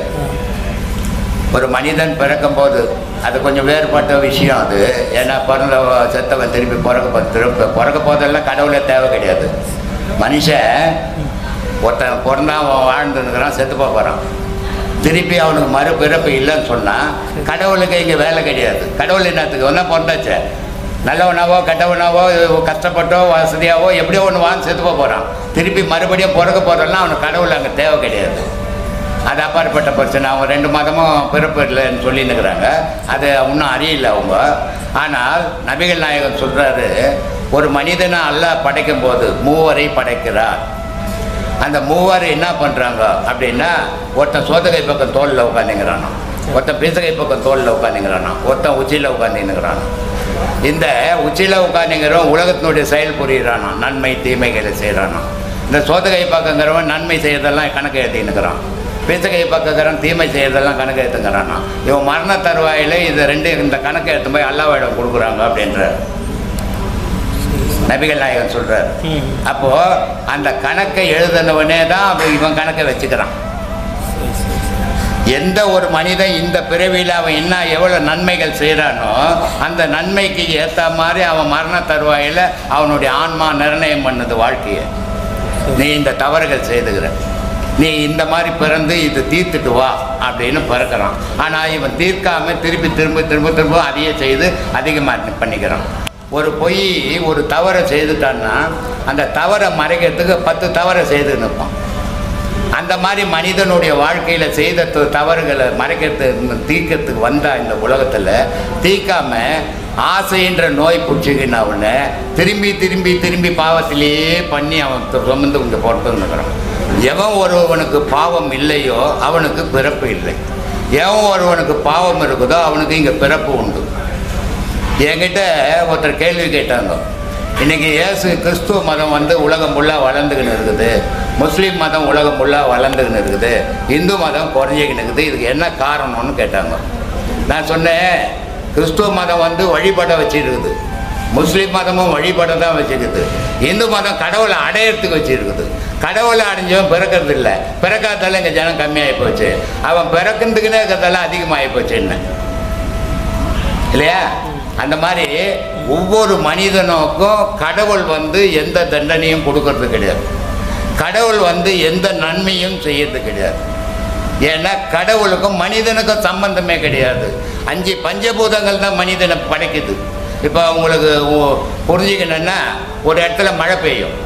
ஒரு மனிதன் பிறக்கும் போது அது கொஞ்சம் வேறுபட்ட விஷயம் அது. ஏன்னா பிறந்த செத்தவன் திருப்பி பிறக்க திரும்ப பிறக்க போதெல்லாம் கடவுளே தேவை கிடையாது. மனுஷன் ஒருத்தன் பிறந்தா அவன் வாழ்ந்துருக்கிறான், செத்து போகிறான். திருப்பி அவனுக்கு மறுபிறப்பு இல்லைன்னு சொன்னால் கடவுளுக்கு இங்கே வேலை கிடையாது. கடவுள் என்னத்துக்கு ஒன்றா பிறந்தாச்சு, நல்லவனாவோ கெட்டவனாவோ கஷ்டப்பட்டோ வசதியாவோ எப்படியோ ஒன்று வாங்க செத்து போகிறான். திருப்பி மறுபடியும் பிறக்க போகிறோம்னா அவனுக்கு கடவுள் அங்கே தேவை கிடையாது. அது அப்பாற்பட்ட பிரச்சனை. அவங்க ரெண்டு மாதமும் பிறப்பு இல்லைன்னு சொல்லின்னுக்கிறாங்க, அது இன்னும் அறியல அவங்க. ஆனால் நபிகள் நாயகன் சொல்கிறாரு, ஒரு மனிதனை அல்லாஹ் படைக்கும் போது மூவரை படைக்கிறார். அந்த மூவர் என்ன பண்ணுறாங்க அப்படின்னா, ஒருத்தன் சோதகை பக்கம் தோளில் உட்காந்துங்கிறானோ, ஒருத்தன் பீசகை பக்கம் தோளில் உட்காந்துங்கிறானோ, ஒருத்தன் உச்சியில் உட்காந்துங்கிறானோ. இந்த உச்சியில் உட்காந்துங்கிறவன் உலகத்தினுடைய செயல் புரிகிறானோ, நன்மை தீமைகளை செய்கிறானோ. இந்த சோதகை பக்கங்கிறவன் நன்மை செய்யறதெல்லாம் கணக்கு எழுதினுக்கிறான், பீசகை பக்கங்கிறவன் தீமை செய்யறதெல்லாம் கணக்கு எடுத்துங்கிறானா. இவன் மரண தருவாயில் இதை ரெண்டு இந்த கணக்கை எடுத்து போய் அல்லாஹ்விடம் கொடுக்குறாங்க அப்படின்ற நபிகள் நாயகன் சொல்கிறார். அப்போது அந்த கணக்கை எழுதினவனே தான் அப்போ இவன் கணக்கை வச்சுக்கிறான். எந்த ஒரு மனிதன் இந்த பிறவியில் அவன் என்ன எவ்வளோ நன்மைகள் செய்கிறானோ அந்த நன்மைக்கு ஏற்ற மாதிரி அவன் மரண தருவாயில் அவனுடைய ஆன்மா நிர்ணயம் பண்ணுது வாழ்க்கையை. நீ இந்த தவறுகள் செய்துகிற, நீ இந்த மாதிரி பிறந்து இது தீர்த்துட்டு வா அப்படின்னு பிறக்கிறான். ஆனால் இவன் தீர்க்காமல் திருப்பி திரும்ப திரும்ப திரும்ப அதையே செய்து அதிகமாக பண்ணிக்கிறான். ஒரு பொய் ஒரு தவறை செய்துட்டான்னா அந்த தவறை மறைக்கிறதுக்கு பத்து தவறை செய்து நிற்பான். அந்த மாதிரி மனிதனுடைய வாழ்க்கையில் செய்த தவறுகளை மறைக்கிறதுக்கு தீர்க்கிறதுக்கு வந்தால் இந்த உலகத்தில் தீர்க்காமல் ஆசைன்ற நோய் பிடிச்சிக்கின்னு அவனை திரும்பி திரும்பி திரும்பி பாவத்திலேயே பண்ணி அவன் சுமந்து இங்கே பொறுத்துன்னுக்கிறான். எவன் ஒருவனுக்கு பாவம் இல்லையோ அவனுக்கு பிறப்பு இல்லை, எவன் ஒருவனுக்கு பாவம் இருக்குதோ அவனுக்கு இங்கே பிறப்பு உண்டு. என்கிட்ட ஒருத்தர் கேள்வி கேட்டாங்க, இன்றைக்கி இயேசு கிறிஸ்துவ மதம் வந்து உலகம் ஃபுல்லாக வளர்ந்துக்கின்னு இருக்குது, முஸ்லீம் மதம் உலகம் ஃபுல்லாக வளர்ந்துக்கின்னு இருக்குது, இந்து மதம் குறைஞ்சிக்கின்னு இருக்குது, இதுக்கு என்ன காரணம்னு கேட்டாங்க. நான் சொன்னேன், கிறிஸ்துவ மதம் வந்து வழிபட வச்சுருக்குது, முஸ்லீம் மதமும் வழிபட தான் வச்சுருக்குது, இந்து மதம் கடவுளை அடையிறதுக்கு வச்சுருக்குது. கடவுளை அடைஞ்சவன் பிறக்கிறது இல்லை, பிறக்காதால இங்கே ஜனம் கம்மியாகி போச்சு, அவன் பிறக்கிறதுக்குன்னே இருக்கிறதெல்லாம் அதிகமாகி போச்சு என்ன இல்லையா? அந்த மாதிரி ஒவ்வொரு மனிதனுக்கும் கடவுள் வந்து எந்த தண்டனையும் கொடுக்கறது கிடையாது, கடவுள் வந்து எந்த நன்மையும் செய்யறது கிடையாது. ஏன்னா கடவுளுக்கும் மனிதனுக்கும் சம்பந்தமே கிடையாது. அஞ்சு பஞ்சபூதங்கள் தான் மனிதனை படைக்குது. இப்போ உங்களுக்கு புரிஞ்சுக்கணுன்னா, ஒரு இடத்துல மழை பெய்யும்,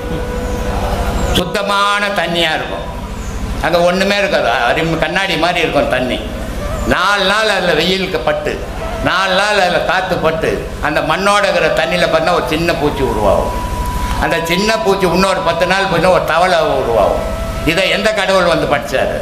சுத்தமான தண்ணியாக இருக்கும், அங்கே ஒன்றுமே இருக்காது, அரி கண்ணாடி மாதிரி இருக்கும் தண்ணி. நாலு நாள் அதில் வெயிலுக்கு பட்டு, நாலு நாள் அதில் காற்று பட்டு அந்த மண்ணோட இருக்கிற தண்ணியில் பார்த்தா ஒரு சின்ன பூச்சி உருவாகும். அந்த சின்ன பூச்சி இன்னொரு பத்து நாள் போச்சுன்னா ஒரு தவளை உருவாகும். இதை எந்த கடவுள் வந்து படித்தார்?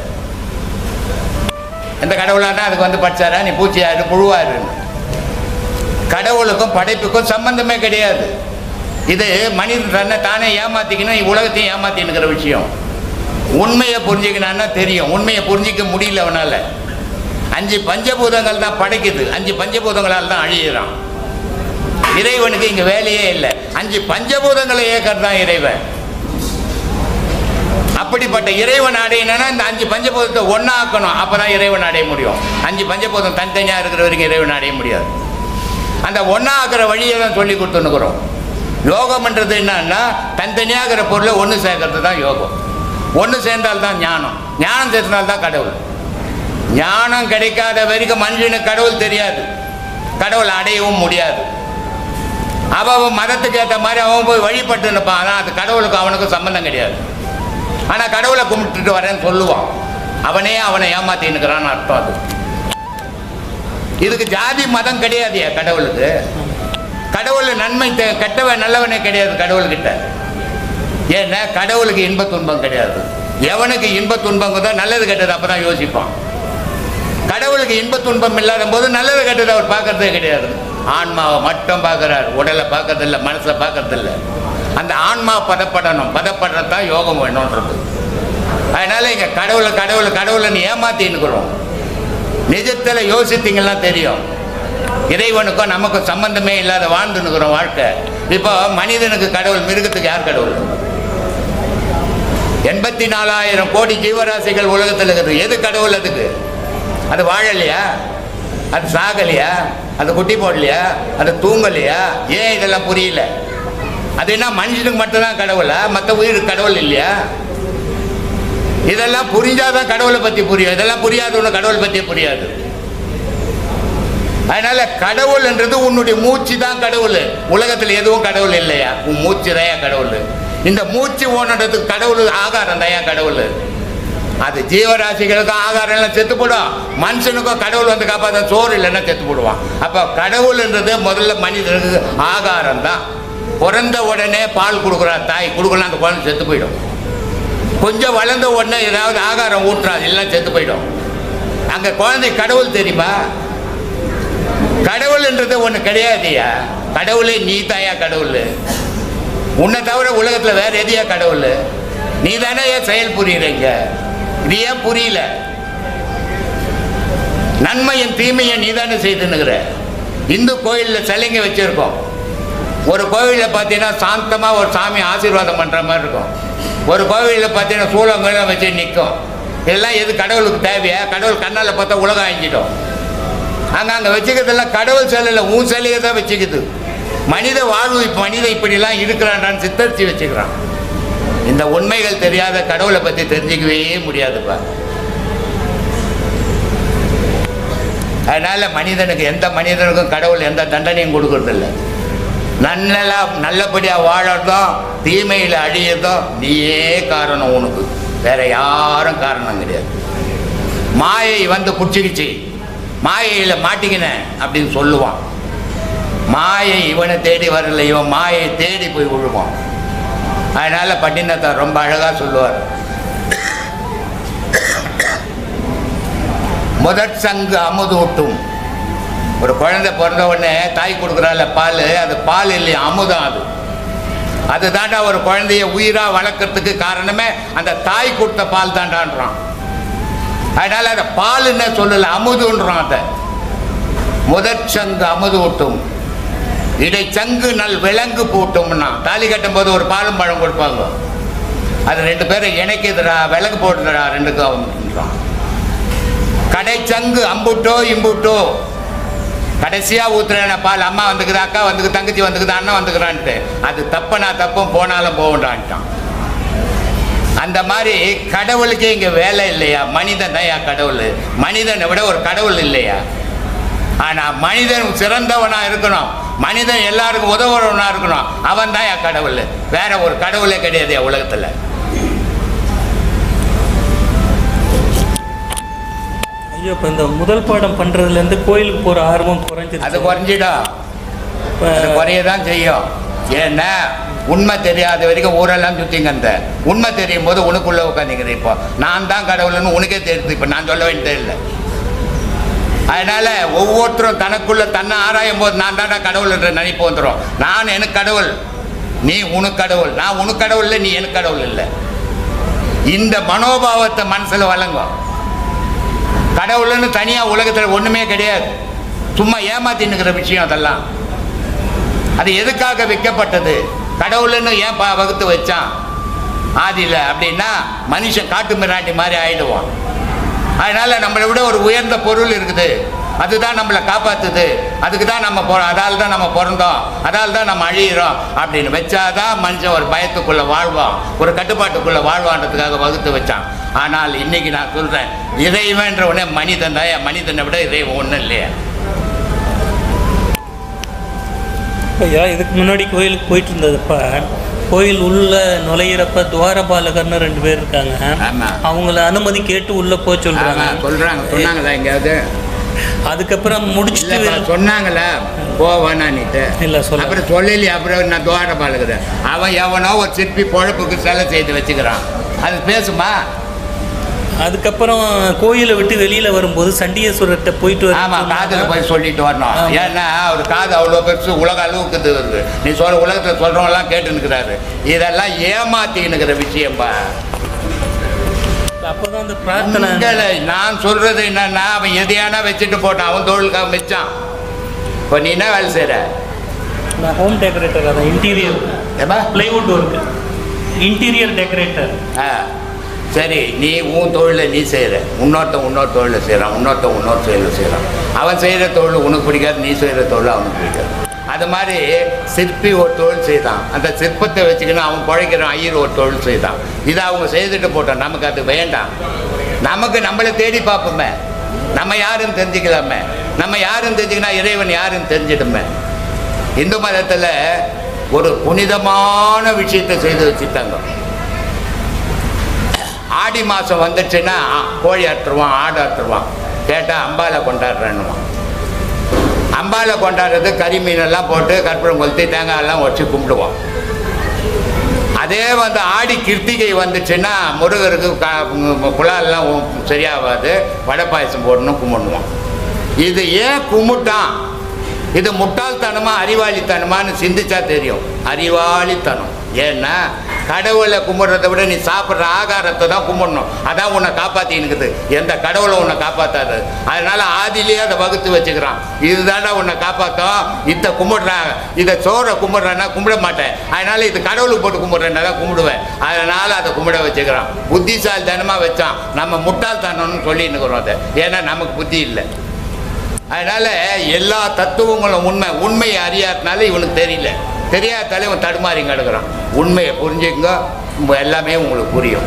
எந்த கடவுளாக தான் அதுக்கு வந்து படித்தாரா? நீ பூச்சியாரு புழுவாருன்னு. கடவுளுக்கும் படைப்புக்கும் சம்பந்தமே கிடையாது. இது மனிதன் தன்னை தானே ஏமாற்றிக்கணும், உலகத்தையும் ஏமாற்றினுக்கிற விஷயம். உண்மையை புரிஞ்சிக்கணும்னா தெரியும், உண்மையை புரிஞ்சிக்க முடியல அவனால். அஞ்சு பஞ்சபூதங்கள் தான் படைக்குது, அஞ்சு பஞ்சபூதங்களால் தான் அழியிறான். இறைவனுக்கு இங்கே வேலையே இல்லை, அஞ்சு பஞ்சபூதங்களை இயக்கிறது தான் இறைவன். அப்படிப்பட்ட இறைவன் அடையணும்னா இந்த அஞ்சு பஞ்சபூதத்தை ஒன்றாக்கணும், அப்போ தான் இறைவன் அடைய முடியும். அஞ்சு பஞ்சபூதம் தனித்தனியாக இருக்கிற வரைக்கும் இறைவன் அடைய முடியாது. அந்த ஒன்றாக்குற வழியை தான் சொல்லி கொடுத்துன்னுக்குறோம். யோகம்ன்றது என்னன்னா, தனித்தனியாகிற பொருளை ஒன்று சேர்க்கறது தான் யோகம். ஒன்று சேர்ந்தால்தான் ஞானம், ஞானம் சேர்ந்தால்தான் கடவுள். ஞானம் கிடைக்காத வரைக்கும் மனுஷனுக்கு கடவுள் தெரியாது, கடவுள் அடையவும் முடியாது. அவன் மதத்துக்கு ஏற்ற மாதிரி அவன் போய் வழிபட்டு நிற்பான், ஆனால் அது கடவுளுக்கு அவனுக்கும் சம்பந்தம் கிடையாது. ஆனால் கடவுளை கும்பிட்டுட்டு வரேன்னு சொல்லுவான், அவனே அவனை ஏமாத்தின்னுக்கிறான்னு அர்த்தம். அது இதுக்கு ஜாதி மதம் கிடையாது கடவுளுக்கு. கடவுள் நன்மை தே- கெட்டவன் நல்லவனே கிடையாது கடவுள்கிட்ட. ஏன்னா கடவுளுக்கு இன்ப துன்பம் கிடையாது. எவனுக்கு இன்ப துன்பம் தான் நல்லது கெட்டது அப்போ தான் யோசிப்பான். கடவுளுக்கு இன்ப துன்பம் இல்லாத போது நல்லது கெட்டது அவர் பார்க்கறதே கிடையாது. ஆன்மாவை மட்டும் பார்க்குறார், உடலை பார்க்கறதில்ல, மனசை பார்க்கறதில்ல. அந்த ஆன்மா பதப்படணும், பதப்படுறது தான் யோகம் வேணுன்றது. அதனால இங்கே கடவுளை கடவுளை கடவுளைன்னு ஏமாத்தின்னுக்கிறோம். நிஜத்தில் யோசித்தீங்கன்னா தெரியும், இறைவனுக்கும் நமக்கும் சம்பந்தமே இல்லாத வாழ்ந்துன்னுக்கிறோம் வாழ்க்கை. இப்போ மனிதனுக்கு கடவுள், மிருகத்துக்கு யார் கடவுள்? எண்பத்தி நாலாயிரம் கோடி ஜீவராசிகள் உலகத்தில் இருக்குது. எது கடவுள்? அதுக்கு அது வாழலையா? அது சாகலையா? அது குட்டி போடலையா? அது தூங்கலையா? ஏன் இதெல்லாம் புரியல? அது என்ன மனுஷனுக்கு மட்டும்தான் கடவுளா? மற்ற உயிருக்கு கடவுள் இல்லையா? இதெல்லாம் புரிஞ்சாதான் கடவுளை பற்றி புரியும். இதெல்லாம் புரியாதவனு கடவுளை பற்றி புரியாது. அதனால கடவுள்ன்றது உன்னுடைய மூச்சு தான் கடவுள். உலகத்தில் எதுவும் கடவுள் இல்லையா? உன் மூச்சு தான் கடவுள். இந்த மூச்சு ஓனதுக்கு கடவுள் ஆகாரம் தான் கடவுள். அது ஜீவராசிகளுக்கும் ஆகாரம் எல்லாம் செத்து போடும், மனுஷனுக்கும் கடவுள் வந்து காப்பாற்ற சோறு இல்லைன்னா செத்து போடுவான். அப்போ கடவுள்ன்றது முதல்ல மனிதனுக்கு ஆகாரம் தான். பிறந்த உடனே பால் கொடுக்குறா தாய், கொடுக்கலாம், அந்த குழந்தை செத்து போயிடும். கொஞ்சம் வளர்ந்த உடனே ஏதாவது ஆகாரம் ஊட்டுறாது, எல்லாம் செத்து போயிடும். அங்கே குழந்தை கடவுள் தெரியுமா? கடவுள்ன்றது ஒன்று கிடையாதுயா. கடவுளே நீ தாயா கடவுள். உன்னை தவிர உலகத்தில் வேற எதையா கடவுள்? நீ தானே ஏன் செயல் புரியுறீங்க? இது ஏன் புரியல? நன்மையும் தீமையும் நீ தானே செய்துன்னுக்கிற. இந்து கோயிலில் சிலைங்க வச்சுருக்கோம். ஒரு கோவிலில் பார்த்தீங்கன்னா சாந்தமாக ஒரு சாமி ஆசீர்வாதம் பண்ணுற மாதிரி இருக்கும். ஒரு கோவிலில் பார்த்தீங்கன்னா சூளங்கெல்லாம் வச்சு நிற்கும். இதெல்லாம் எது கடவுளுக்கு தேவையா? கடவுள் கண்ணால் பார்த்தா உலகம் அழிஞ்சிடும். அங்கே அங்கே வச்சுக்கிறதெல்லாம் கடவுள் சிலையில் உன் சிலையை தான் வச்சுக்குது. மனித வாழ்வு இப்போ மனிதன் இப்படிலாம் இருக்கிறான்டான்னு சித்தரித்து வச்சுக்கிறான். இந்த உண்மைகள் தெரியாத கடவுளை பற்றி தெரிஞ்சிக்கவே முடியாதுப்பா. அதனால் மனிதனுக்கு, எந்த மனிதனுக்கும் கடவுள் எந்த தண்டனையும் கொடுக்கறதில்ல. நல்லா நல்லபடியாக வாழறதும் தீமையில் அழியறதும் நீயே காரணம். உனக்கு வேற யாரும் காரணம் கிடையாது. மாயை வந்து பிடிச்சிக்கிச்சு, மாயையில் மாட்டிக்கினேன் அப்படின்னு சொல்லுவான். மாயை இவனை தேடி வரல, இவன் மாயை தேடி போய் விழுவான். அதனால பட்டினத்தார் ரொம்ப அழகாக சொல்லுவார், முதற் சங்கு அமுதூட்டும். ஒரு குழந்தை பிறந்த உடனே தாய் கொடுக்குறாள் பால், அது பால் இல்லையா, அமுதம். அது அது தாண்டா ஒரு குழந்தைய உயிராக வளர்க்கறதுக்கு காரணமே அந்த தாய் கொடுத்த பால் தாண்டான்றான். அதனால அதை பாலுன்னு சொல்லலை, அமுதுன்றான். அதை முதற் சங்கு அமுதூட்டும், இடைச்சங்கு நல் விலங்கு போட்டோம்னா தாலி கட்டும் போது ஒரு பாலும் பழம் கொடுப்பாங்க. அது ரெண்டு பேரும் இணைக்குதுடா, விலங்கு போட்டுடா ரெண்டுக்கும். கடைச்சங்கு அம்புட்டோ இம்புட்டோ, கடைசியாக ஊத்துறேன பால், அம்மா வந்துக்குது, அக்கா வந்துக்குது, தங்கச்சி வந்துக்குது, அண்ணன் வந்துக்கிறான்ட்டு, அது தப்பு, நான் தப்பும் போனாலும் போகண்டான்ட்டான். அந்த மாதிரி கடவுளுக்கே இங்கே வேலை இல்லையா? மனிதன் தான் யா கடவுள். மனிதனை விட ஒரு கடவுள் இல்லையா? ஆனால் மனிதன் சிறந்தவனாக இருக்கணும், மனிதன் எல்லாருக்கும் உதவுறவனாக இருக்கணும், அவன் தான் என் கடவுள். வேற ஒரு கடவுளே கிடையாது என் உலகத்தில். ஐயோ, இப்போ இந்த முதல் பாடம் பண்ணுறதுலேருந்து கோயிலுக்கு போகிற ஆர்வம் குறைஞ்சிது. அது குறைஞ்சிடும், அது குறைய தான் செய்யும். ஏன்னா உண்மை தெரியாத வரைக்கும் ஊரெல்லாம் சுற்றிங்க. அந்த உண்மை தெரியும் போது உனக்குள்ளே உட்காந்துக்கிறேன். இப்போ நான் தான் கடவுள்னு உனக்கே தெரியுது. இப்போ நான் சொல்ல வேண்டியது இல்லை. அதனால் ஒவ்வொருத்தரும் தனக்குள்ளே தன்னை ஆராயும் போது நான் தானே கடவுள் என்ற நினைப்பு வந்துடும். நான் எனக்கு கடவுள், நீ உனக்கு கடவுள். நான் உனக்கு கடவுள் இல்லை, நீ எனக்கு கடவுள் இல்லை. இந்த மனோபாவத்தை மனசில் வழங்கும். கடவுள்னு தனியாக உலகத்தில் ஒன்றுமே கிடையாது, சும்மா ஏமாத்தின்னுக்கிற விஷயம் அதெல்லாம். அது எதுக்காக வைக்கப்பட்டது? கடவுள்னு ஏன் பா வகுத்து வச்சான் ஆதியில் அப்படின்னா மனுஷன் காட்டு மிராண்டி மாதிரி ஆயிடுவான். அதனால் நம்மளை விட ஒரு உயர்ந்த பொருள் இருக்குது, அதுதான் நம்மளை காப்பாற்றுது, அதுக்கு தான் நம்ம போ அதால் தான் நம்ம பிறந்தோம், அதால் தான் நம்ம அழியிறோம் அப்படின்னு வச்சாதான் மனுஷன் ஒரு பயத்துக்குள்ளே வாழ்வான், ஒரு கட்டுப்பாட்டுக்குள்ளே வாழ்வான்றதுக்காக வகுத்து வச்சான். ஆனால் இன்றைக்கி நான் சொல்கிறேன், இறைவன்ற உடனே மனிதன் தான், மனிதனை விட இறைவன் ஒன்றும் இல்லையா? ஐயா, இதுக்கு முன்னாடி கோயிலுக்கு போயிட்டு இருந்ததுப்ப கோயில் உள்ள நுழையிறப்ப துவாரபாலகர்னு ரெண்டு பேர் இருக்காங்க. அவங்கள அனுமதி கேட்டு உள்ள போக சொல்றாங்க சொல்றாங்க சொன்னாங்களா எங்கேயாவது? அதுக்கப்புறம் முடிச்சுட்டு இல்ல சொன்னாங்களே போவானான்னுட்டு இல்லை சொல்ல அப்புறம் சொல்லலையே. அப்புறம் நான் தோட பாலுக்கிறேன். அவன் எவனோ ஒரு சிற்பி பொழப்புக்கு சிலை செய்து வச்சுக்கிறான். அது பேசுமா? அதுக்கப்புறம் கோயிலை விட்டு வெளியில் வரும்போது சண்டிகேஸ்வரர்கிட்ட போயிட்டு வர ஆமாம், காதில் போய் சொல்லிட்டு வரணும். ஏன்னா அவர் காது அவ்வளோ பெருசு, உலக அளவுக்கு வருது. நீ சொல்ற உலகத்தில் சொல்கிறவங்களாம் கேட்டுன்னுக்கிறாரு. இதெல்லாம் ஏமாத்தின்னுக்கிற விஷயம்பா. அப்போதான் அந்த பிரார்த்தனை. நான் சொல்றது என்னன்னா, அவன் எதையானா வச்சுட்டு போட்டான், அவன் தொழிலுக்காக மிச்சான். இப்போ நீ என்ன வேலை செய்கிற? நான் ஹோம் டெக்கரேட்டர். அதான் இன்டீரியர் ஏமா பிளைவுட் ஒர்க்கு, இன்டீரியர் டெக்கரேட்டர். ஆ சரி, நீ உன் தொழிலை நீ செய்கிற, இன்னொருத்தன் இன்னொரு தொழிலை செய்கிறான், இன்னொருத்தன் இன்னொரு தொழிலை செய்கிறான். அவன் செய்கிற தொழில் உனக்கு பிடிக்காது, நீ செய்கிற தொழில் அவனுக்கு பிடிக்காது. அது மாதிரி சிற்பி ஒரு தொழில் செய்தான், அந்த சிற்பத்தை வச்சுக்கின்னு அவன் பிழைக்கிறான். ஐயர் ஒரு தொழில் செய்தான். இதை அவங்க செய்துட்டு போட்டான். நமக்கு அது வேண்டாம். நமக்கு நம்மளை தேடி பார்ப்போமே, நம்ம யாருன்னு தெரிஞ்சுக்கலாமே. நம்ம யாருன்னு தெரிஞ்சுக்கினா இறைவன் யாருன்னு தெரிஞ்சிடுமே. இந்து மதத்தில் ஒரு புனிதமான விஷயத்தை செய்து வச்சுட்டாங்க. ஆடி மாதம் வந்துச்சுன்னா கோழி அறுத்துருவான், ஆடு அறுத்துருவான். கேட்டால் அம்பாலை கொண்டாடுறேன்னுவான். அம்பாலை கொண்டாடுறது கறி மீனெல்லாம் போட்டு கற்பூரம் கொளுத்தி தேங்காயெல்லாம் வச்சு கும்பிடுவோம். அதே வந்து ஆடி கிருத்திகை வந்துச்சுன்னா முருகருக்கு க குழாலெல்லாம் சரியாகாது, வடை பாயசம் போடணும், கும்பிடுவோம். இது ஏன் கும்பிட்டான்? இது முட்டாள்தனமா அறிவாளித்தனமானு சிந்திச்சா தெரியும். அறிவாளித்தனம். ஏன்னா கடவுளை கும்பிட்றத விட நீ சாப்பிட்ற ஆகாரத்தை தான் கும்பிடணும். அதான் உன்னை காப்பாற்றினுக்குது. எந்த கடவுளை உன்னை காப்பாற்றாது. அதனால ஆதிலேயே அதை வகுத்து வச்சுக்கிறான். இதுதாண்டா உன்னை காப்பாற்றும். இதை கும்பிட்றாங்க, இதை சோறை கும்பிட்றேன்னா கும்பிட மாட்டேன். அதனால இது கடவுளுக்கு போட்டு கும்பிட்றேன்னா தான் கும்பிடுவேன். அதனால அதை கும்பிட வச்சுக்கிறான். புத்திசாலி தனமாக வச்சான். நம்ம முட்டாள்தனம்னு சொல்லின்னுக்கிறோம் அதை. ஏன்னா நமக்கு புத்தி இல்லை. அதனால எல்லா தத்துவங்களும் உண்மை. உண்மையை அறியாதனால இவனுக்கு தெரியல. தெரியாதாலே இவன் தடுமாறி கிடக்குறான். உண்மையை புரிஞ்சுங்க, எல்லாமே உங்களுக்கு புரியும்.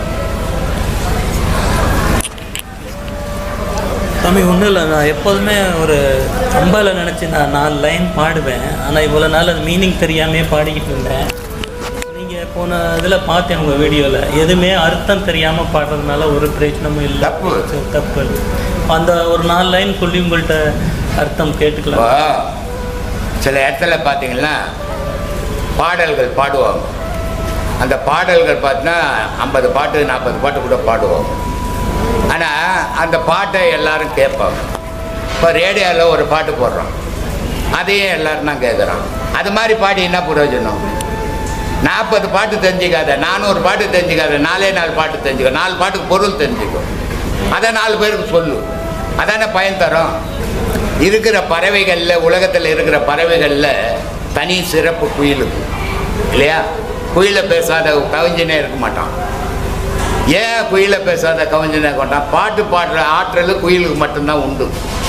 சாமி ஒன்றும் இல்லை, நான் எப்போதுமே ஒரு அம்பாவில் நினச்சி நான் நாலு லைன் பாடுவேன். ஆனால் இவ்வளோ நாள் அது மீனிங் தெரியாமே பாடிக்கிட்டு இருந்தேன். நீங்கள் போன இதில் பார்த்தேன் உங்கள் வீடியோவில், எதுவுமே அர்த்தம் தெரியாமல் பாடுறதுனால ஒரு பிரச்சனமும் இல்லை. தப்பு தப்பு. அந்த ஒரு நாலு லைன் சொல்லி உங்கள்கிட்ட அர்த்தம் கேட்டுக்கலாம். சில இடத்துல பார்த்தீங்கன்னா பாடல்கள் பாடுவாங்க. அந்த பாடல்கள் பார்த்தீங்கன்னா ஐம்பது பாட்டு நாற்பது பாட்டு கூட பாடுவாங்க. ஆனால் அந்த பாட்டை எல்லாரும் கேட்பாங்க. இப்போ ரேடியோவில் ஒரு பாட்டு போடுறோம், அதையும் எல்லோரும் தான் கேட்குறான். அது மாதிரி பாடி என்ன பிரயோஜனம்? நாற்பது பாட்டு தெரிஞ்சிக்காத, நானூறு பாட்டு தெரிஞ்சிக்காத, நாலே நாலு பாட்டு தெரிஞ்சுக்கோ. நாலு பாட்டுக்கு பொருள் தெரிஞ்சுக்கோ. அதை நாலு பேருக்கு சொல்லு. அதானே பயன் தரும். இருக்கிற பறவைகளில், உலகத்தில் இருக்கிற பறவைகளில் தனி சிறப்பு குயிலுக்கு இல்லையா? குயிலை பேசாத கவிஞனே இருக்க மாட்டான். ஏன் குயிலை பேசாத கவிஞனே இருக்க மாட்டான்? பாட்டு பாடுற ஆற்றல் குயிலுக்கு மட்டும்தான் உண்டு.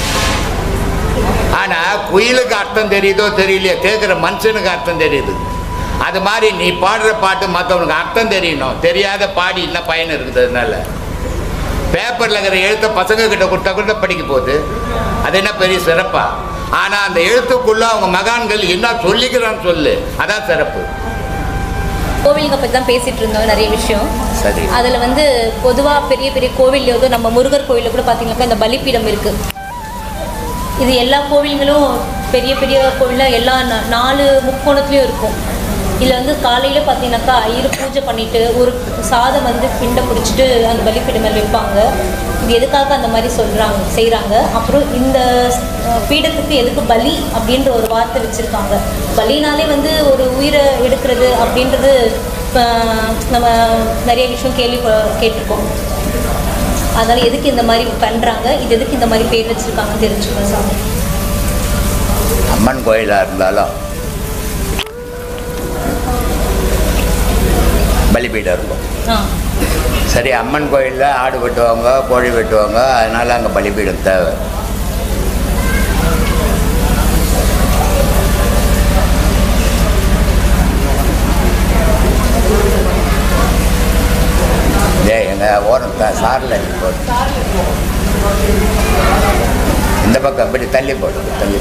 ஆனால் குயிலுக்கு அர்த்தம் தெரியுதோ தெரியலையோ, கேட்குற மனுஷனுக்கு அர்த்தம் தெரியுது. அது மாதிரி நீ பாடுற பாட்டு மற்றவனுக்கு அர்த்தம் தெரியணும். தெரியாத பாடி என்ன பயன் இருக்குது? அதனால பேப்பரில் இருக்கிற எழுத்தை பசங்க கிட்ட கொடுத்தா கூட படிக்க போகுது. அது என்ன பெரிய சிறப்பா? ஆனால் அந்த எழுத்துக்குள்ள அவங்க மகான்கள் என்ன சொல்லிக்கிறான்னு சொல்லு, அதான் சிறப்பு. கோவிலுக்கு பற்றி தான் பேசிகிட்டு இருந்தோம் நிறைய விஷயம். சரி, அதில் வந்து பொதுவாக பெரிய பெரிய கோவில்லையோ நம்ம முருகர் கோவிலில் கூட பார்த்தீங்கன்னாக்கா இந்த பலிப்பீடம் இருக்குது. இது எல்லா கோவில்களும் பெரிய பெரிய கோவிலில் எல்லா நாலு முக்கோணத்துலேயும் இருக்கும். இதில் வந்து காலையில் பார்த்தீங்கன்னாக்கா ஐயர் பூஜை பண்ணிவிட்டு ஒரு சாதம் வந்து பிண்டை பிடிச்சிட்டு அந்த பலிப்பீடம் மேலே வைப்பாங்க. இது எதுக்காக அந்த மாதிரி சொல்கிறாங்க செய்கிறாங்க. அப்புறம் இந்த பீடத்துக்கு எதுக்கு பலி அப்படின்ற ஒரு வார்த்தை வச்சுருக்காங்க. பலினாலே வந்து ஒரு உயிரை எடுக்கிறது அப்படின்றது நம்ம நிறைய விஷயம் கேள்வி கேட்டிருக்கோம். அதனால் எதுக்கு இந்த மாதிரி பண்ணுறாங்க, இது எதுக்கு இந்த மாதிரி பேர் வச்சுருக்காங்கன்னு தெரிஞ்சுக்கணும் சாமி. அம்மன் கோயிலாக இருந்தாலும் பலிபீடம் இருக்கும். சரி, அம்மன் கோயிலில் ஆடு வெட்டுவாங்க, கோழி வெட்டுவாங்க, அதனால் அங்கே பலிபீடம் தேவை. ஏ எங்கள் ஓரம் த சாரில் போடு, இந்த பக்கம் இப்படி தள்ளி போடு, தள்ளி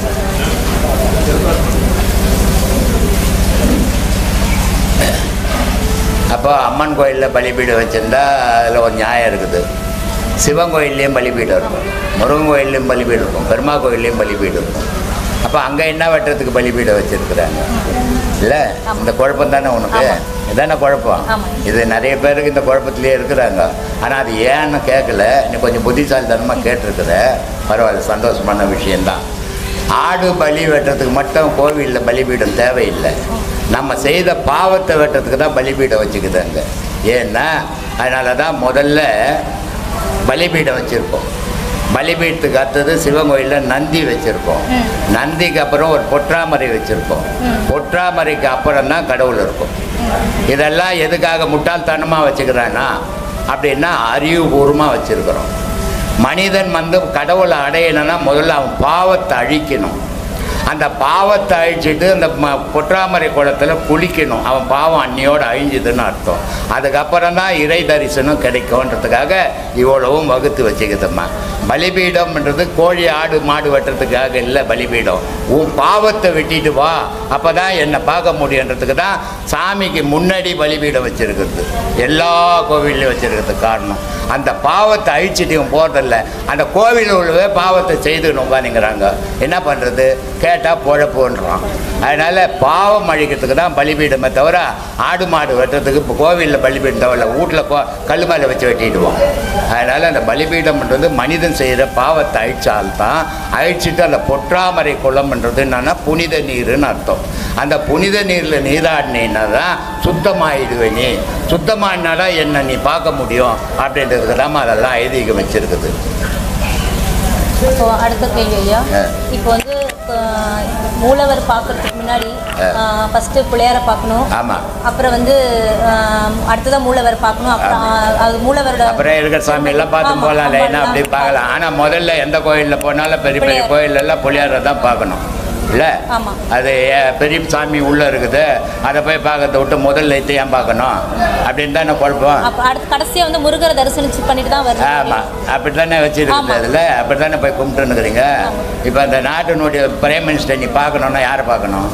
அப்போ அம்மன் கோயிலில் பலிபீடம் வச்சுருந்தா அதில் ஒரு நியாயம் இருக்குது. சிவன் கோயில்லையும் பலிபீடம் இருக்கும், முருகன் கோயில்லையும் பலிபீடம் இருக்கும், பெருமா கோயில்லையும் பலிபீடம் இருக்கும். அப்போ அங்கே என்ன வெட்டுறதுக்கு பலிபீடம் வச்சுருக்குறாங்க இல்லை? இந்த குழப்பம் தானே உனக்கு, இதானே குழப்பம். இது நிறைய பேருக்கு இந்த குழப்பத்திலே இருக்கிறாங்க. ஆனால் அது ஏன்னு கேட்கல, நீ கொஞ்சம் புத்திசாலித்தனமாக கேட்டிருக்கிற, பரவாயில்ல, சந்தோஷமான விஷயந்தான். ஆடு பலி வெட்டுறதுக்கு மட்டும் கோவிலில் பலிபீடம் தேவையில்லை. நம்ம செய்த பாவத்தை வெட்டுறதுக்கு தான் பலிபீடம் வச்சுக்குதாங்க. ஏன்னா அதனால தான் முதல்ல பலிபீடம் வச்சுருக்கோம். பலிபீடத்துக்கு அடுத்தது சிவன் கோயிலில் நந்தி வச்சுருக்கோம். நந்திக்கு அப்புறம் ஒரு பொற்றாமரை வச்சுருக்கோம். பொற்றாமரைக்கு அப்புறம் தான் கடவுள் இருக்கும். இதெல்லாம் எதுக்காக முட்டாள்தனமாக வச்சுக்கிறான்னா அப்படின்னா அறிவுபூர்வமாக வச்சுருக்கிறோம். மனிதன் வந்து கடவுளை அடையணும்னா முதல்ல அவன் பாவத்தை அழிக்கணும். அந்த பாவத்தை அழிச்சிட்டு அந்த ம பொற்றாமரை குளத்தில் குளிக்கணும். அவன் பாவம் அன்னியோடு அழிஞ்சுதுன்னு அர்த்தம். அதுக்கப்புறம் தான் இறை தரிசனம் கிடைக்கும்ன்றதுக்காக இவ்வளவும் வகுத்து வச்சுக்குதும்மா. பலிபீடம்ன்றது கோழி ஆடு மாடு வெட்டுறதுக்காக இல்லை. பலிபீடம் உன் பாவத்தை வெட்டிட்டு வா, அப்போ தான் என்னை பார்க்க முடியுன்றதுக்கு தான் சாமிக்கு முன்னாடி பலிபீடம் வச்சுருக்குது. எல்லா கோவில்லையும் வச்சுருக்கிறதுக்கு காரணம் அந்த பாவத்தை அழிச்சிட்டு இவன் போகிறதில்ல. அந்த கோவில் உள்ளவே பாவத்தை செய்துன்னு உட்காந்துங்கிறாங்க. என்ன பண்ணுறது? கேட்டால் பொழப்புன்றான். அதனால் பாவம் அழிக்கிறதுக்கு தான் பலிபீடமே தவிர ஆடு மாடு வெட்டுறதுக்கு இப்போ கோவிலில் பலிபீடம் தவிர வீட்டில் கோ கல் மேலே வச்சு வெட்டிடுவோம். அதனால் அந்த பலிபீடம்ன்றது மனிதன் செய்கிற பாவத்தை அழிச்சால்தான். அழிச்சிட்டு அந்த பொற்றாமரை குளம்ன்றது என்னன்னா புனித நீருன்னு அர்த்தம். அந்த புனித நீரில் நீராடினா தான் சுத்தமாகிடுவேன். நீ சுத்தமானா தான் என்ன நீ பார்க்க முடியும் அப்படின்றதுக்கு தான் அதெல்லாம் ஐதீகம் வச்சுருக்குது. இப்போ அடுத்த கேள்வி ஐயா, இப்போ வந்து மூலவர் பார்க்கறதுக்கு முன்னாடி ஃபஸ்ட்டு பிள்ளையாரை பார்க்கணும். ஆமாம். அப்புறம் வந்து அடுத்ததான் மூலவர் பார்க்கணும். அப்புறம் அது மூலவரோட அப்புறம் இருக்கிற சாமி எல்லாம் பார்த்து போகலாம், ஏன்னா அப்படி பார்க்கலாம். ஆனால் முதல்ல எந்த கோயிலில் போனாலும் பெரிய பெரிய கோயிலெல்லாம் பிள்ளையாரை தான் பார்க்கணும் இல்லை? அது பெரிய சாமி உள்ளே இருக்குது, அதை போய் பார்க்கறத விட்டு முதல்ல ஏன் பார்க்கணும் அப்படின்னு தானே குழப்பம். அடுத்து கடைசியாக வந்து முருகரை தரிசனம் பண்ணிட்டு தான் வரும். ஆமாம், அப்படி தானே வச்சுருக்குது. அதில் அப்படி தானே போய் கும்பிட்டுன்னுக்குறீங்க. இப்போ அந்த நாட்டினுடைய பிரைம் மினிஸ்டர் நீ பார்க்கணுன்னா யாரை பார்க்கணும்?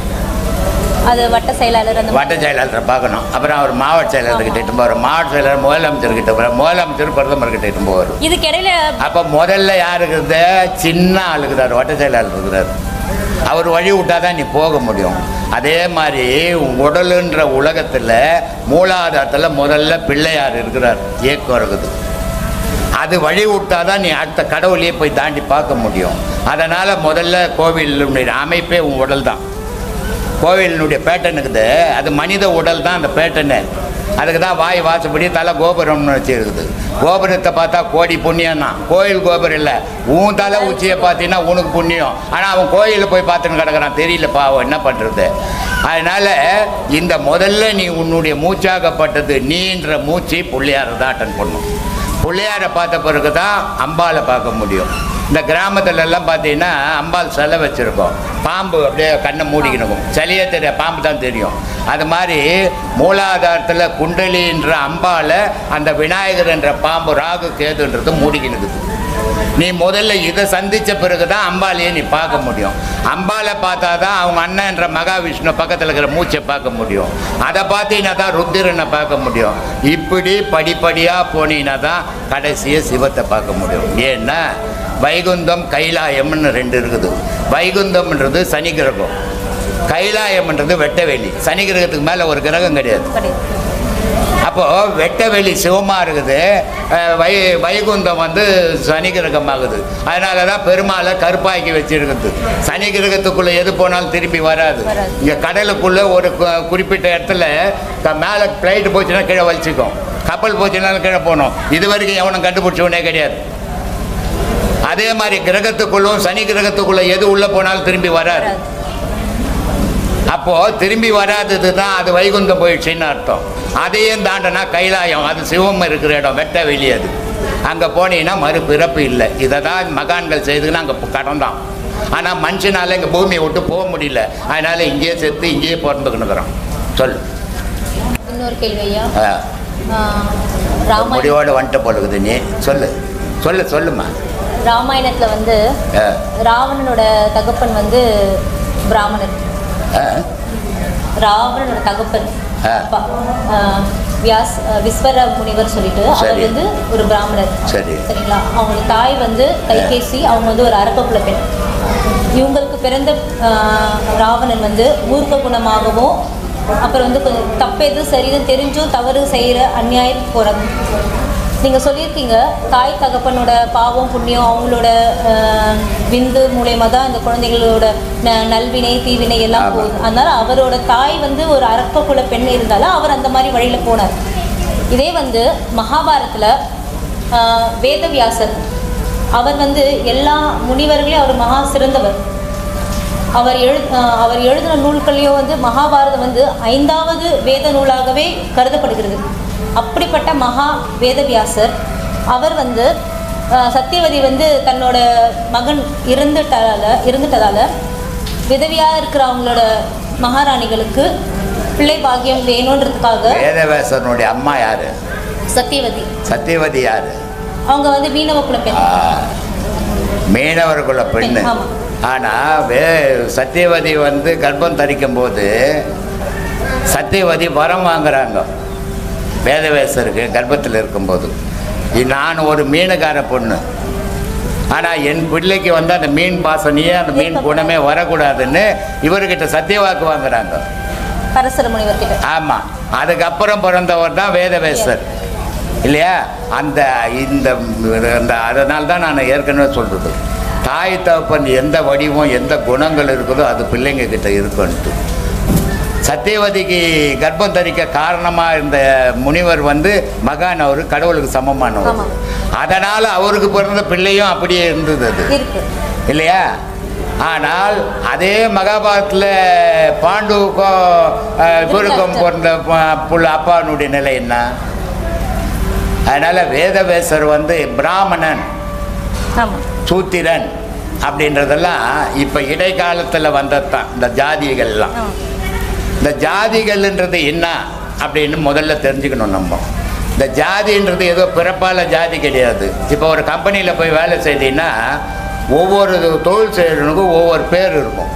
அது வட்ட செயலாளர், அந்த வட்ட செயலாளரை பார்க்கணும். அப்புறம் அவர் மாவட்ட செயலாளர்கிட்ட இட்டு போவார், மாவட்ட செயலாளர் முதலமைச்சர்கிட்ட போவார், முதலமைச்சர் பிரதமர்கிட்ட இட்டு போவார். இதுக்கு இடையில அப்போ முதல்ல யார் இருக்குது? சின்ன ஆளுக்குறார், வட்ட செயலாளர் இருக்கிறார். அவர் வழி விட்டால் தான் நீ போக முடியும். அதே மாதிரி உடலுன்ற உலகத்தில் மூலாதாரத்தில் முதல்ல பிள்ளையார் இருக்கிறார், ஏக்கம் இருக்குது. அது வழி விட்டால் தான் நீ அடுத்த கடவுளையே போய் தாண்டி பார்க்க முடியும். அதனால் முதல்ல கோவிலுடைய அமைப்பே உன் உடல் தான். கோவிலினுடைய பேட்டர்ன் இருக்குது, அது மனித உடல் தான் அந்த பேட்டர்னு. அதுக்கு தான் வாய் வாசப்படி தலை கோபுரம்னு வச்சுருக்குது. கோபுரத்தை பார்த்தா கோடி புண்ணியம்னா, கோயில் கோபுரம் இல்லை. உன் தலை உச்சியை பார்த்தீங்கன்னா உனக்கு புண்ணியம். ஆனால் அவன் கோயிலில் போய் பார்த்துன்னு கிடக்கிறான், தெரியல பாவம், என்ன பண்ணுறது? அதனால் இந்த முதல்ல நீ உன்னுடைய மூச்சாகப்பட்டது நீன்ற மூச்சு பிள்ளையாரை தான் அட்டன் பண்ணும். பிள்ளையாரை பார்த்த பிறகு தான் அம்பாலை பார்க்க முடியும். இந்த கிராமத்துல எல்லாம் பார்த்தீங்கன்னா அம்பாள் சிலை வச்சுருக்கோம், பாம்பு அப்படியே கண்ணை மூடிக்கணும், சிலையே தெரிய பாம்பு தான் தெரியும். அது மாதிரி மூலாதாரத்தில் குண்டலின்ற அம்பாலை அந்த விநாயகர் என்ற பாம்பு ராகு கேதுன்றது மூடிக்கினுக்குது. நீ முதல்ல இதை சந்தித்த பிறகு தான் அம்பாலையே நீ பார்க்க முடியும். அம்பாலை பார்த்தா தான் அவங்க அண்ணன் என்ற மகாவிஷ்ணு பக்கத்தில் இருக்கிற மூச்சை பார்க்க முடியும். அதை பார்த்தீங்கன்னா தான் ருத்திரனை பார்க்க முடியும். இப்படி படிப்படியாக போனீங்கன்னா தான் கடைசியை சிவத்தை பார்க்க முடியும். ஏன்னா வைகுந்தம் கைலாயம்னு ரெண்டு இருக்குது. வைகுந்தம்ன்றது சனி கிரகம், கைலாயம்ன்றது வெட்டவெளி. சனி கிரகத்துக்கு மேலே ஒரு கிரகம் கிடையாது. அப்போது வெட்டவெளி சிவமாக இருக்குது, வை வைகுந்தம் வந்து சனி கிரகமாகுது. அதனால தான் பெருமாளை கருப்பாக்கி வச்சுருக்குது. சனி கிரகத்துக்குள்ளே எது போனாலும் திருப்பி வராது. இங்கே கடலுக்குள்ளே ஒரு குறிப்பிட்ட இடத்துல மேலே ஃப்ளைட்டு போச்சுன்னா கீழே வலிச்சிக்கும், கப்பல் போச்சுன்னாலும் கீழே போகணும். இது வரைக்கும் எவனும் கண்டுபிடிச்சவனே கிடையாது. அதே மாதிரி கிரகத்துக்குள்ளும் சனி கிரகத்துக்குள்ளே எது உள்ளே போனாலும் திரும்பி வராது. அப்போது திரும்பி வராதது தான் அது வைகுந்தம் போயிடுச்சுன்னு அர்த்தம். அதையும் தாண்டனா கைலாயம், அது சிவம் இருக்கிற இடம், வெட்ட வெளியது. அங்கே போனீங்கன்னா மறுபிறப்பு இல்லை. இதை தான் மகான்கள் செய்துன்னு அங்கே கடந்தான். ஆனால் மனுஷனால இங்கே பூமியை விட்டு போக முடியல. அதனால் இங்கேயே செத்து இங்கேயே பிறந்துக்கணுங்கிறோம். சொல். இன்னொரு கேள்வியா? முடிவோடு வந்துட்டு போலுக்குது. நீ சொல்லு சொல்லு சொல்லுமா. ராமாயணத்தில் வந்து ராவணனோட தகப்பன் வந்து பிராமணர். ராவணனோட தகப்பன் அப்பா ஆஹ், வியாஸ் ஆஹ், விஸ்வர முனிவர் சொல்லிட்டு அவர் சரி. வந்து ஒரு பிராமணர். சரி. சரிங்களா? அவங்க தாய் வந்து கைகேசி, அவங்க வந்து ஒரு அரக்ககுல பெண். இவங்களுக்கு பிறந்த ஆஹ், ராவணன் வந்து மூர்க்க குணமாகவும் அப்புறம் வந்து கொஞ்சம் தப்பு எது சரின்னு தெரிஞ்சும் தவறு செய்கிற அநியாயம் போகிறது. நீங்கள் சொல்லியிருக்கீங்க தாய் தகப்பனோட பாவம் புண்ணியம் அவங்களோட ஆஹ், விந்து மூலயமா தான் இந்த குழந்தைகளோட ந நல்வினை தீவினை எல்லாம் போகுது. அதனால் அவரோட தாய் வந்து ஒரு அரக்க குல பெண் இருந்தாலும் அவர் அந்த மாதிரி வழியில் போனார். இதே வந்து மகாபாரத்தில் ஆஹ், வேதவியாசர் அவர் வந்து எல்லா முனிவர்களையும் அவர் மகா சிறந்தவர். அவர் எழு ஆஹ், அவர் எழுதின நூல்களையும் வந்து மகாபாரதம் வந்து ஐந்தாவது வேத நூலாகவே கருதப்படுகிறது. அப்படிப்பட்ட மகா வேதவியாசர் அவர் வந்து ஆஹ், சத்தியவதி வந்து தன்னோட மகன் இருந்துட்டால இருந்துட்டதால விதவியாக இருக்கிற அவங்களோட மகாராணிகளுக்கு பிள்ளை பாக்கியம் வேணுன்றதுக்காக வேதவியாசனுடைய அம்மா யாரு? சத்தியவதி. சத்தியவதி யாரு? அவங்க வந்து மீனவ குல பெண். மீனவர்குல பெண்ணு. பெண், ஆமா. ஆனால் வே சத்தியவதி வந்து கர்ப்பம் தரிக்கும் போது சத்தியவதி வரம் வாங்குறாங்க வேதவேசருக்கு கர்ப்பத்தில் இருக்கும்போது. இ- நான் ஒரு மீனுக்கார பொண்ணு, ஆனால் என் பிள்ளைக்கு வந்து அந்த மீன் வாசனையே அந்த மீன் குணமே வரக்கூடாதுன்னு இவர்கிட்ட சத்தியவாக்கு வாங்குறாங்க. பரசர முனிவர் கிட்ட. ஆமாம், அதுக்கப்புறம் பிறந்தவர் தான் வேதவேசர் இல்லையா? அந்த இந்த அந்த அதனால தான் நான் ஏற்கனவே சொல்கிறது, தாய் தகப்பன் எந்த வடிவம் எந்த குணங்கள் இருக்குதோ அது பிள்ளைங்க கிட்ட இருக்குன்ட்டு. சத்தியவதிக்கு கர்ப்பம் தரிக்க காரணமாக இருந்த முனிவர் வந்து மகான், அவர் கடவுளுக்கு சமமானவர். ஆமா. அதனால் அவருக்கு பிறந்த பிள்ளையும் அப்படியே இருந்தது அது இருக்கு. இல்லையா? ஆனால் அதே மகாபாரத்தில் பாண்டுவுக்கும் அஹ், இவருக்கும் பிறந்த ப- புள்ள அப்பானுடைய நிலை என்ன? அதனால் வேதவேசர் வந்து பிராமணன் ஆமாம். சூத்திரன் அப்படின்றதெல்லாம் இப்போ இடைக்காலத்தில் வந்தது தான் இந்த ஜாதிகள்லாம். ஆ. இந்த ஜாதிகள்ன்றது என்ன அப்படின்னு முதல்ல தெரிஞ்சுக்கணும் நம்ம. இந்த ஜாதின்றது ஏதோ பிறப்பால் ஜாதி கிடையாது. இப்போ ஒரு கம்பெனியில் போய் வேலை செய்தீங்கன்னா ஒவ்வொரு தொழில் செய்கிறவனுக்கும் ஒவ்வொரு பேர் இருக்கும்.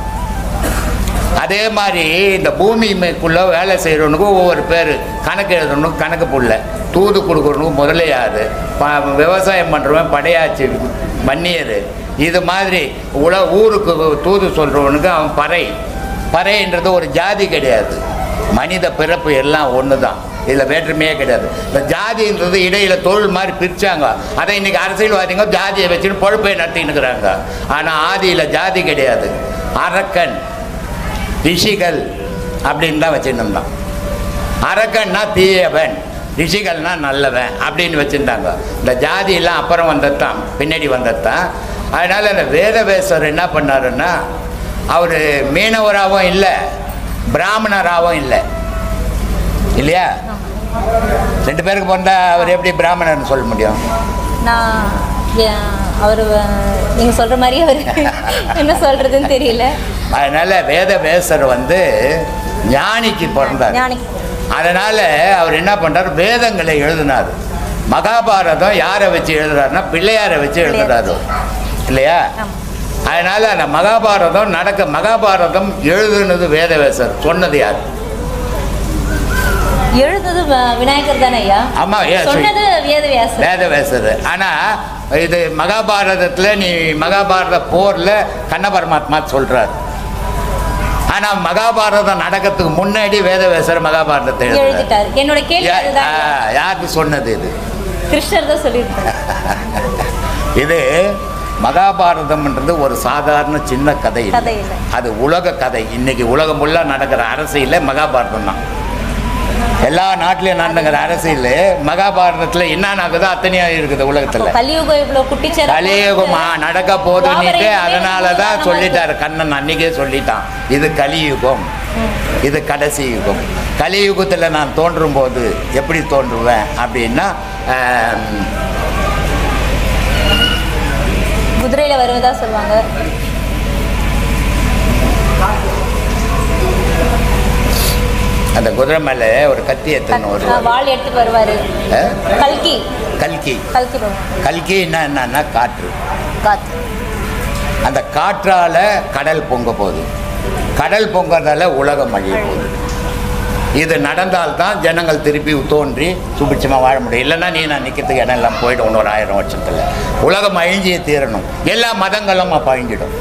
அதே மாதிரி இந்த பூமிக்குள்ளே வேலை செய்கிறவனுக்கும் ஒவ்வொரு பேர், கணக்கு எழுதுறவனுக்கு கணக்கு புள்ள, தூது கொடுக்குறவனுக்கு முதலையாது, ப விவசாயம் பண்ணுறவன் படையாச்சி மன்னியர், இது மாதிரி உல ஊருக்கு தூது சொல்கிறவனுக்கு அவன் பறை. பறைன்றது ஒரு ஜாதி கிடையாது. மனித பிறப்பு எல்லாம் ஒன்று தான், இதில் வேற்றுமையே கிடையாது. இந்த ஜாதின்றது இடையில தொழில் மாதிரி பிரித்தாங்க. அதை இன்றைக்கி அரசியல்வாதிங்க ஜாதியை வச்சுன்னு பொழப்பை நடத்தின்னு இருக்கிறாங்க. ஆனால் ஆதியில் ஜாதி கிடையாது. அரக்கன் ரிஷிகள் அப்படின்னு தான் வச்சுருந்தான். அரக்கன்னா தீயவன், ரிஷிகள்னா நல்லவன் அப்படின்னு வச்சுருந்தாங்க. இந்த ஜாதியெல்லாம் அப்புறம் வந்தது தான், பின்னாடி வந்தது தான். அதனால் அந்த வேதவேசர் என்ன பண்ணாருன்னா, அவர் மீனவராகவும் இல்லை பிராமணராகவும் இல்லை இல்லையா? ரெண்டு பேருக்கு பிறந்தா அவர் எப்படி பிராமணர்னு சொல்ல முடியும்? நான் அவர் நீங்கள் சொல்கிற மாதிரி அவர் என்ன சொல்கிறதுன்னு தெரியல. அதனால் வேதவேசர் வந்து ஞானிக்கு பிறந்தார். ஞானிக்கு. அதனால் அவர் என்ன பண்ணுறார், வேதங்களை எழுதினார். மகாபாரதம் யாரை வச்சு எழுதுறாருன்னா பிள்ளையாரை வச்சு எழுதுறாரு இல்லையா? அதனால் அந்த மகாபாரதம் நடக்க மகாபாரதம் எழுதுனது வேதவேசர். சொன்னது யார்? எழுதுது வ- விநாயகர் தானே ஐயா? ஆமாம், ஏ, சொன்னது வேதவியாசர். வேதவேசர். ஆனால் இது மகாபாரதத்தில் நீ மகாபாரத போரில் கண்ண பரமாத்மா சொல்கிறார். ஆனால் மகாபாரதம் நடக்கிறதுக்கு முன்னாடி வேதவேசர் மகாபாரதத்தை எழுதுறார். எழுதிட்டார். என்னோட கேள்வி அதுதான். யாருக்கு சொன்னது இது? கிருஷ்ணர் தான் சொல்லியிருக்காரு. இது மகாபாரதம்ன்றது ஒரு சாதாரண சின்ன கதை இல்லை. கதை இல்லை. அது உலக கதை. இன்னைக்கு உலகம் ஃபுல்லாக நடக்கிற அரசியல் மகாபாரதம் தான். எல்லா நாட்டிலையும் நடந்துங்கிற அரசியல் மகாபாரதத்தில் என்ன நடக்குதோ அத்தனையாக இருக்குது உலகத்தில். கலியுகம் இவ்வளோ குட்டிச்சேர கலியுகமா நடக்க போதுன்னுட்டு அதனால தான் சொல்லிட்டாரு கண்ணன், அன்னைக்கே சொல்லிட்டான், இது கலியுகம், இது கடைசி யுகம். கலியுகத்தில் நான் தோன்றும் போது எப்படி தோன்றுவேன் அப்படின்னா குதிரையில் வருவதா சொல்லுவாங்க. அந்த குதிரை மேலே ஒரு கத்தி எடுத்துன்னு வருவார். வாள் எடுத்து வருவார். ஆ? கல்கி. கல்கி. கல்கி வருவாங்க. கல்கின்னா என்னன்னா காற்று. காத்து. அந்த காற்றால் கடல் பொங்க போகுது, கடல் பொங்கறதால உலகம் அழிய போகுது. இது நடந்தால்தான் ஜனங்கள் திருப்பி தோன்றி சுபிட்சமாக வாழ முடியும். இல்லைன்னா நீ நான் நிற்கிறதுக்கு இடம் எல்லாம் போய்டும் இன்னொரு ஆயிரம் வருஷத்தில். உலகம் அழிஞ்சியே தீரணும், எல்லா மதங்களும் அப்போ அழிஞ்சிடும்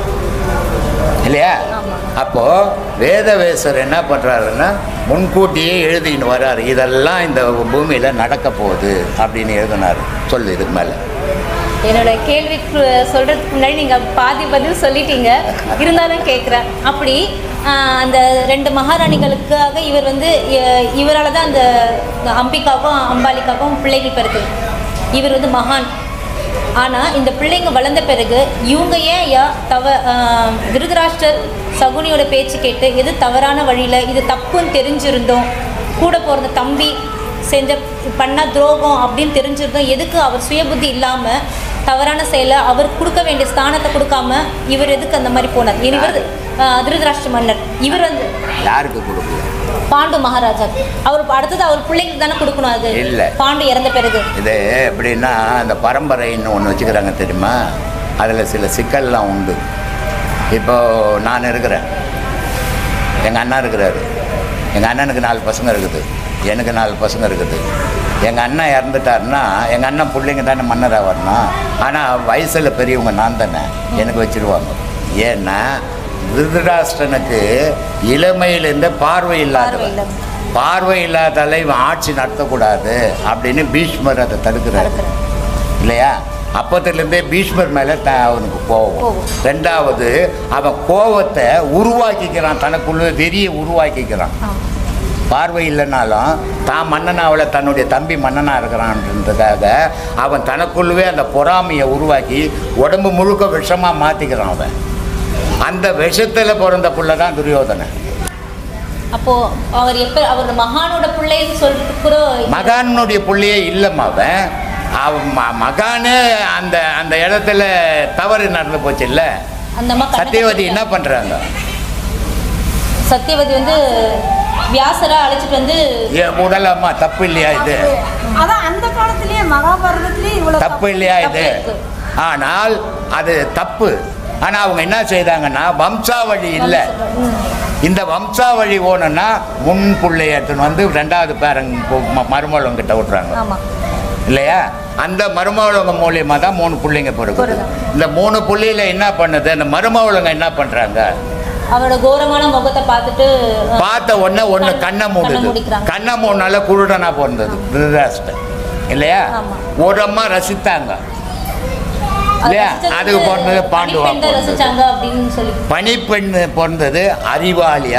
இல்லையா? அப்போது வேதவேசர் என்ன பண்ணுறாருன்னா முன்கூட்டியே எழுதின்னு வர்றாரு, இதெல்லாம் இந்த பூமியில் நடக்க போகுது அப்படின்னு எழுதினார். சொல்லு இதுக்கு மேலே. என்னோட கேள்விக்கு சொல்கிறதுக்கு முன்னாடி நீங்கள் பாதி பதில் சொல்லிட்டீங்க, இருந்தாலும் கேட்குறேன். அப்படி அந்த ரெண்டு மகாராணிகளுக்காக இவர் வந்து இவரால் தான் அந்த அம்பிகாவுக்கும் அம்பாலிக்காவுக்கும் பிள்ளைகள் பிறகு இவர் வந்து மகான். ஆனால் இந்த பிள்ளைங்க வளர்ந்த பிறகு இவங்க ஏன் யா தவ திருதராஷ்டர் சகுனியோட பேச்சு கேட்டு எது தவறான வழியில் இது தப்புன்னு தெரிஞ்சிருந்தோம், கூட போகிற தம்பி செஞ்ச பண்ணால் துரோகம் அப்படின்னு தெரிஞ்சிருந்தோம், எதுக்கு அவர் சுயபுத்தி இல்லாமல் தவறான செயலை அவர் கொடுக்க வேண்டிய ஸ்தானத்தை கொடுக்காம இவர் எதுக்கு அந்த மாதிரி போனார்? இவர் திருதராஷ்டிர மன்னர், இவர் வந்து யாருக்கு கொடுக்கல? பாண்டு மகாராஜா. அவர் அடுத்தது அவர் பிள்ளைங்களுக்கு தானே கொடுக்கணும். அது இல்லை, பாண்டு இறந்த பிறகு. இது எப்படின்னா அந்த பரம்பரைன்னு ஒன்று வச்சுக்கிறாங்க தெரியுமா, அதில் சில சிக்கல்லாம் உண்டு. இப்போது நான் இருக்கிறேன், எங்கள் அண்ணா இருக்கிறாரு, எங்கள் அண்ணனுக்கு நாலு பசங்க இருக்குது, எனக்கு நாலு பசங்க இருக்குது. எங்கள் அண்ணன் இறந்துட்டாருன்னா எங்கள் அண்ணன் பிள்ளைங்க தானே மன்னராக வரணும். ஆனால் வயசில் பெரியவங்க நான் தானே, எனக்கு வச்சுருவாங்க. ஏன்னா திருதராஷ்டிரனுக்கு இளமையிலேருந்து பார்வை இல்லாதவன், பார்வை இல்லாதால இவன் ஆட்சி நடத்தக்கூடாது அப்படின்னு பீஷ்மர் அதை தடுக்கிறார் இல்லையா? அப்பத்திலேருந்தே பீஷ்மர் மேலே த அவனுக்கு கோவம். ரெண்டாவது அவன் கோவத்தை உருவாக்கிக்கிறான், தனக்குள்ள வெறியை உருவாக்கிக்கிறான். பார்வை இல்லைனாலும் தான் மன்னனாவில் தன்னுடைய தம்பி மன்னனாக இருக்கிறான்றதுக்காக அவன் தனக்குள்ளவே அந்த பொறாமையை உருவாக்கி உடம்பு முழுக்க விஷமாக மாற்றிக்கிறான். அவன் அந்த விஷத்தில் பிறந்த பிள்ளை தான் துரியோதனை. அப்போ அவர் எப்போ அவர் மகானோட பிள்ளைன்னு சொல்லிட்டு கூட மகானுடைய பிள்ளையே இல்லைம்மா அவன். அவன் மகானே அந்த அந்த இடத்துல தவறு நடந்து போச்சு இல்லை? சத்தியவதி என்ன பண்ணுறாங்க? சத்தியவதி வந்து வியாசரா அழைச்சிட்டு வந்து உடலம்மா தப்பு இல்லையா இது? அதான் அந்த காலத்திலேயே மகாபாரதத்திலேயே இவ்வளவு தப்பு இல்லையா இது? ஆனால் அது தப்பு. ஆனால் அவங்க என்ன செய்தாங்கன்னா வம்சாவழி இல்லை, இந்த வம்சாவழி ஓணுன்னா முன் பிள்ளை எடுத்துன்னு வந்து ரெண்டாவது பேரங்க மருமகளுங்க கிட்ட விட்றாங்க இல்லையா? அந்த மருமகளுங்க மூலியமாக தான் மூணு பிள்ளைங்க பிறகு. இந்த மூணு பிள்ளையில என்ன பண்ணுது, அந்த மருமகளுங்க என்ன பண்ணுறாங்க, அவரோட கோரமான முகத்தை பார்த்துட்டு பார்த்த உடனே ஒன்று கண்ணை மூடுது. கண்ணை மூணுனால குருடனா பிறந்தது திருதராஷ்டிரன் இல்லையா? ஒரு அம்மா ரசித்தாங்க இல்லையா? அதுக்கு பிறந்தது பாண்டுவா. பனிப்பெண் பிறந்தது அறிவாளியா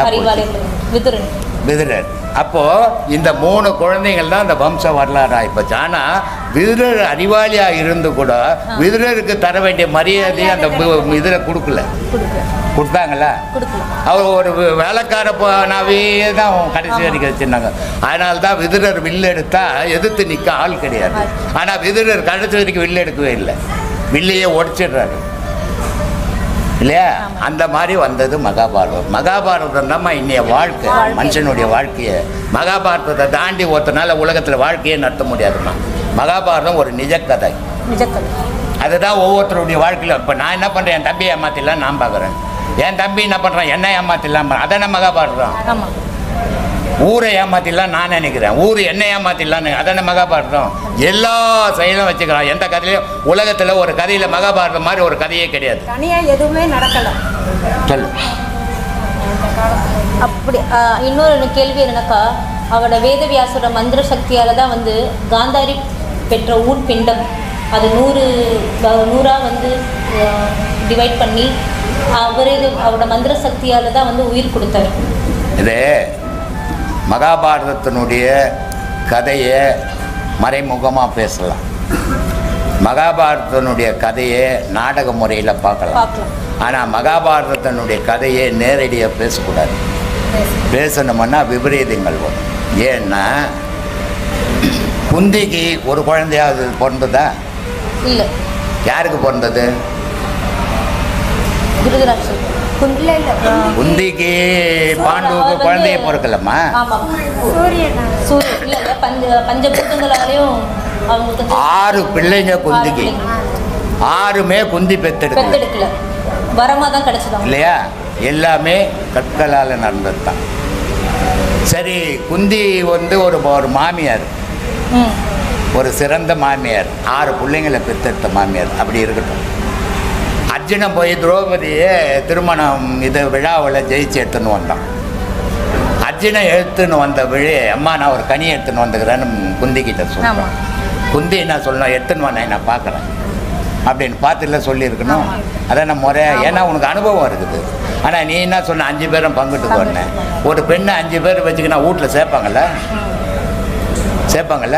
விதுரன். அப்போ இந்த மூணு குழந்தைகள் தான் அந்த வம்ச வரலாறு ஆயிப்போச்சு. ஆனால் விதுரர் அறிவாளியா இருந்து கூட விதுரருக்கு தர வேண்டிய மரியாதையை அந்த இதில் கொடுக்கல. கொடுத்தாங்களா? அவர் ஒரு வேலைக்கார போனாவே தான் கடைசி வரைக்கும் வச்சுருந்தாங்க. அதனால தான் விதுரர் வில்லு எடுத்தா எதிர்த்து நிற்க ஆள் கிடையாது. ஆனால் விதுரர் கடைசி வரைக்கும் வில்லு எடுக்கவே இல்லை, வில்லையே உடச்சிடுறாரு இல்லையா? அந்த மாதிரி வந்தது மகாபாரதம். மகாபாரதம் தான் இன்னைய வாழ்க்கை, மனுஷனுடைய வாழ்க்கையை. மகாபாரதத்தை தாண்டி ஒருத்தனால உலகத்தில் வாழ்க்கையே நடத்த முடியாதுமா. மகாபாரதம் ஒரு நிஜ கதை. அதுதான் ஒவ்வொருத்தருடைய வாழ்க்கையில். இப்போ நான் என்ன பண்ணுறேன், என் தம்பியை ஏமாத்திடலாம் நான் பார்க்குறேன், என் தம்பி என்ன பண்ணுறான் என்ன ஏமாத்திடலாம், அதான மகாபாரதம். ஊரை ஏமாத்திடலாம் நான் நினைக்கிறேன், ஊர் என்ன ஏமாத்திடலான்னு அதான மகாபாரதம். எல்லா செயலும் வச்சுக்கிறான். எந்த கதையிலையும் உலகத்தில் ஒரு கதையில் மகாபாரதம் மாதிரி ஒரு கதையே கிடையாது. தனியாக எதுவுமே நடக்கலை. சொல்லு. அப்படி இன்னொரு கேள்வி என்னக்கா, அவரோட வேதவியாசோட மந்திர சக்தியால் தான் வந்து காந்தாரி பெற்ற ஊர் பிண்டம் அது நூறு நூறாக வந்து டிவைட் பண்ணி அவர் அவரோட மந்திர சக்தியால் தான் வந்து உயிர் கொடுத்தார். இது மகாபாரதத்தினுடைய கதையை மறைமுகமாக பேசலாம், மகாபாரதத்தினுடைய கதையை நாடக முறையில் பார்க்கலாம். ஆனால் மகாபாரதத்தினுடைய கதையை நேரடியாக பேசக்கூடாது. பேசணும்னா விபரீதங்கள் வரும். ஏன்னா குந்திக்கு ஒரு குழந்தையாவது பிறந்ததா? இல்லை. யாருக்கு பிறந்தது? குந்திக்கு பாண்டுவுக்கு குழந்தைய பிறக்கலம்மா. ஆறு பிள்ளைங்க குந்திக்கு, ஆறுமே குந்தி பெத்தெடுக்கல, வரமா தான் கிடைச்சது இல்லையா? எல்லாமே கற்களால் நடந்தது தான். சரி, குந்தி வந்து ஒரு ஒரு மாமியார், ம் ஒரு சிறந்த மாமியார், ஆறு பிள்ளைங்களை பெற்றெடுத்த மாமியார். அப்படி இருக்கட்டும். அர்ஜுனன் போய் திரௌபதியை திருமணம் இது விழாவில் ஜெயிச்சு எடுத்துன்னு வந்தான். அர்ஜுனன் எடுத்துன்னு வந்த விழே, அம்மா நான் ஒரு கனி எடுத்துன்னு வந்துக்கிறேன்னு குந்திக்கிட்ட சொல்லுவான். குந்தி என்ன சொல்லணும், எடுத்துன்னு வானே நான் பார்க்குறேன் அப்படின்னு பார்த்துல சொல்லியிருக்கணும். அதான் நம்ம முறை, ஏன்னா உனக்கு அனுபவம் இருக்குது. ஆனால் நீ என்ன சொன்ன, அஞ்சு பேரும் பங்கிட்டு போனேன். ஒரு பெண்ணை அஞ்சு பேர் வச்சுக்கினா வீட்டில் சேர்ப்பாங்கல்ல சேர்ப்பாங்கல்ல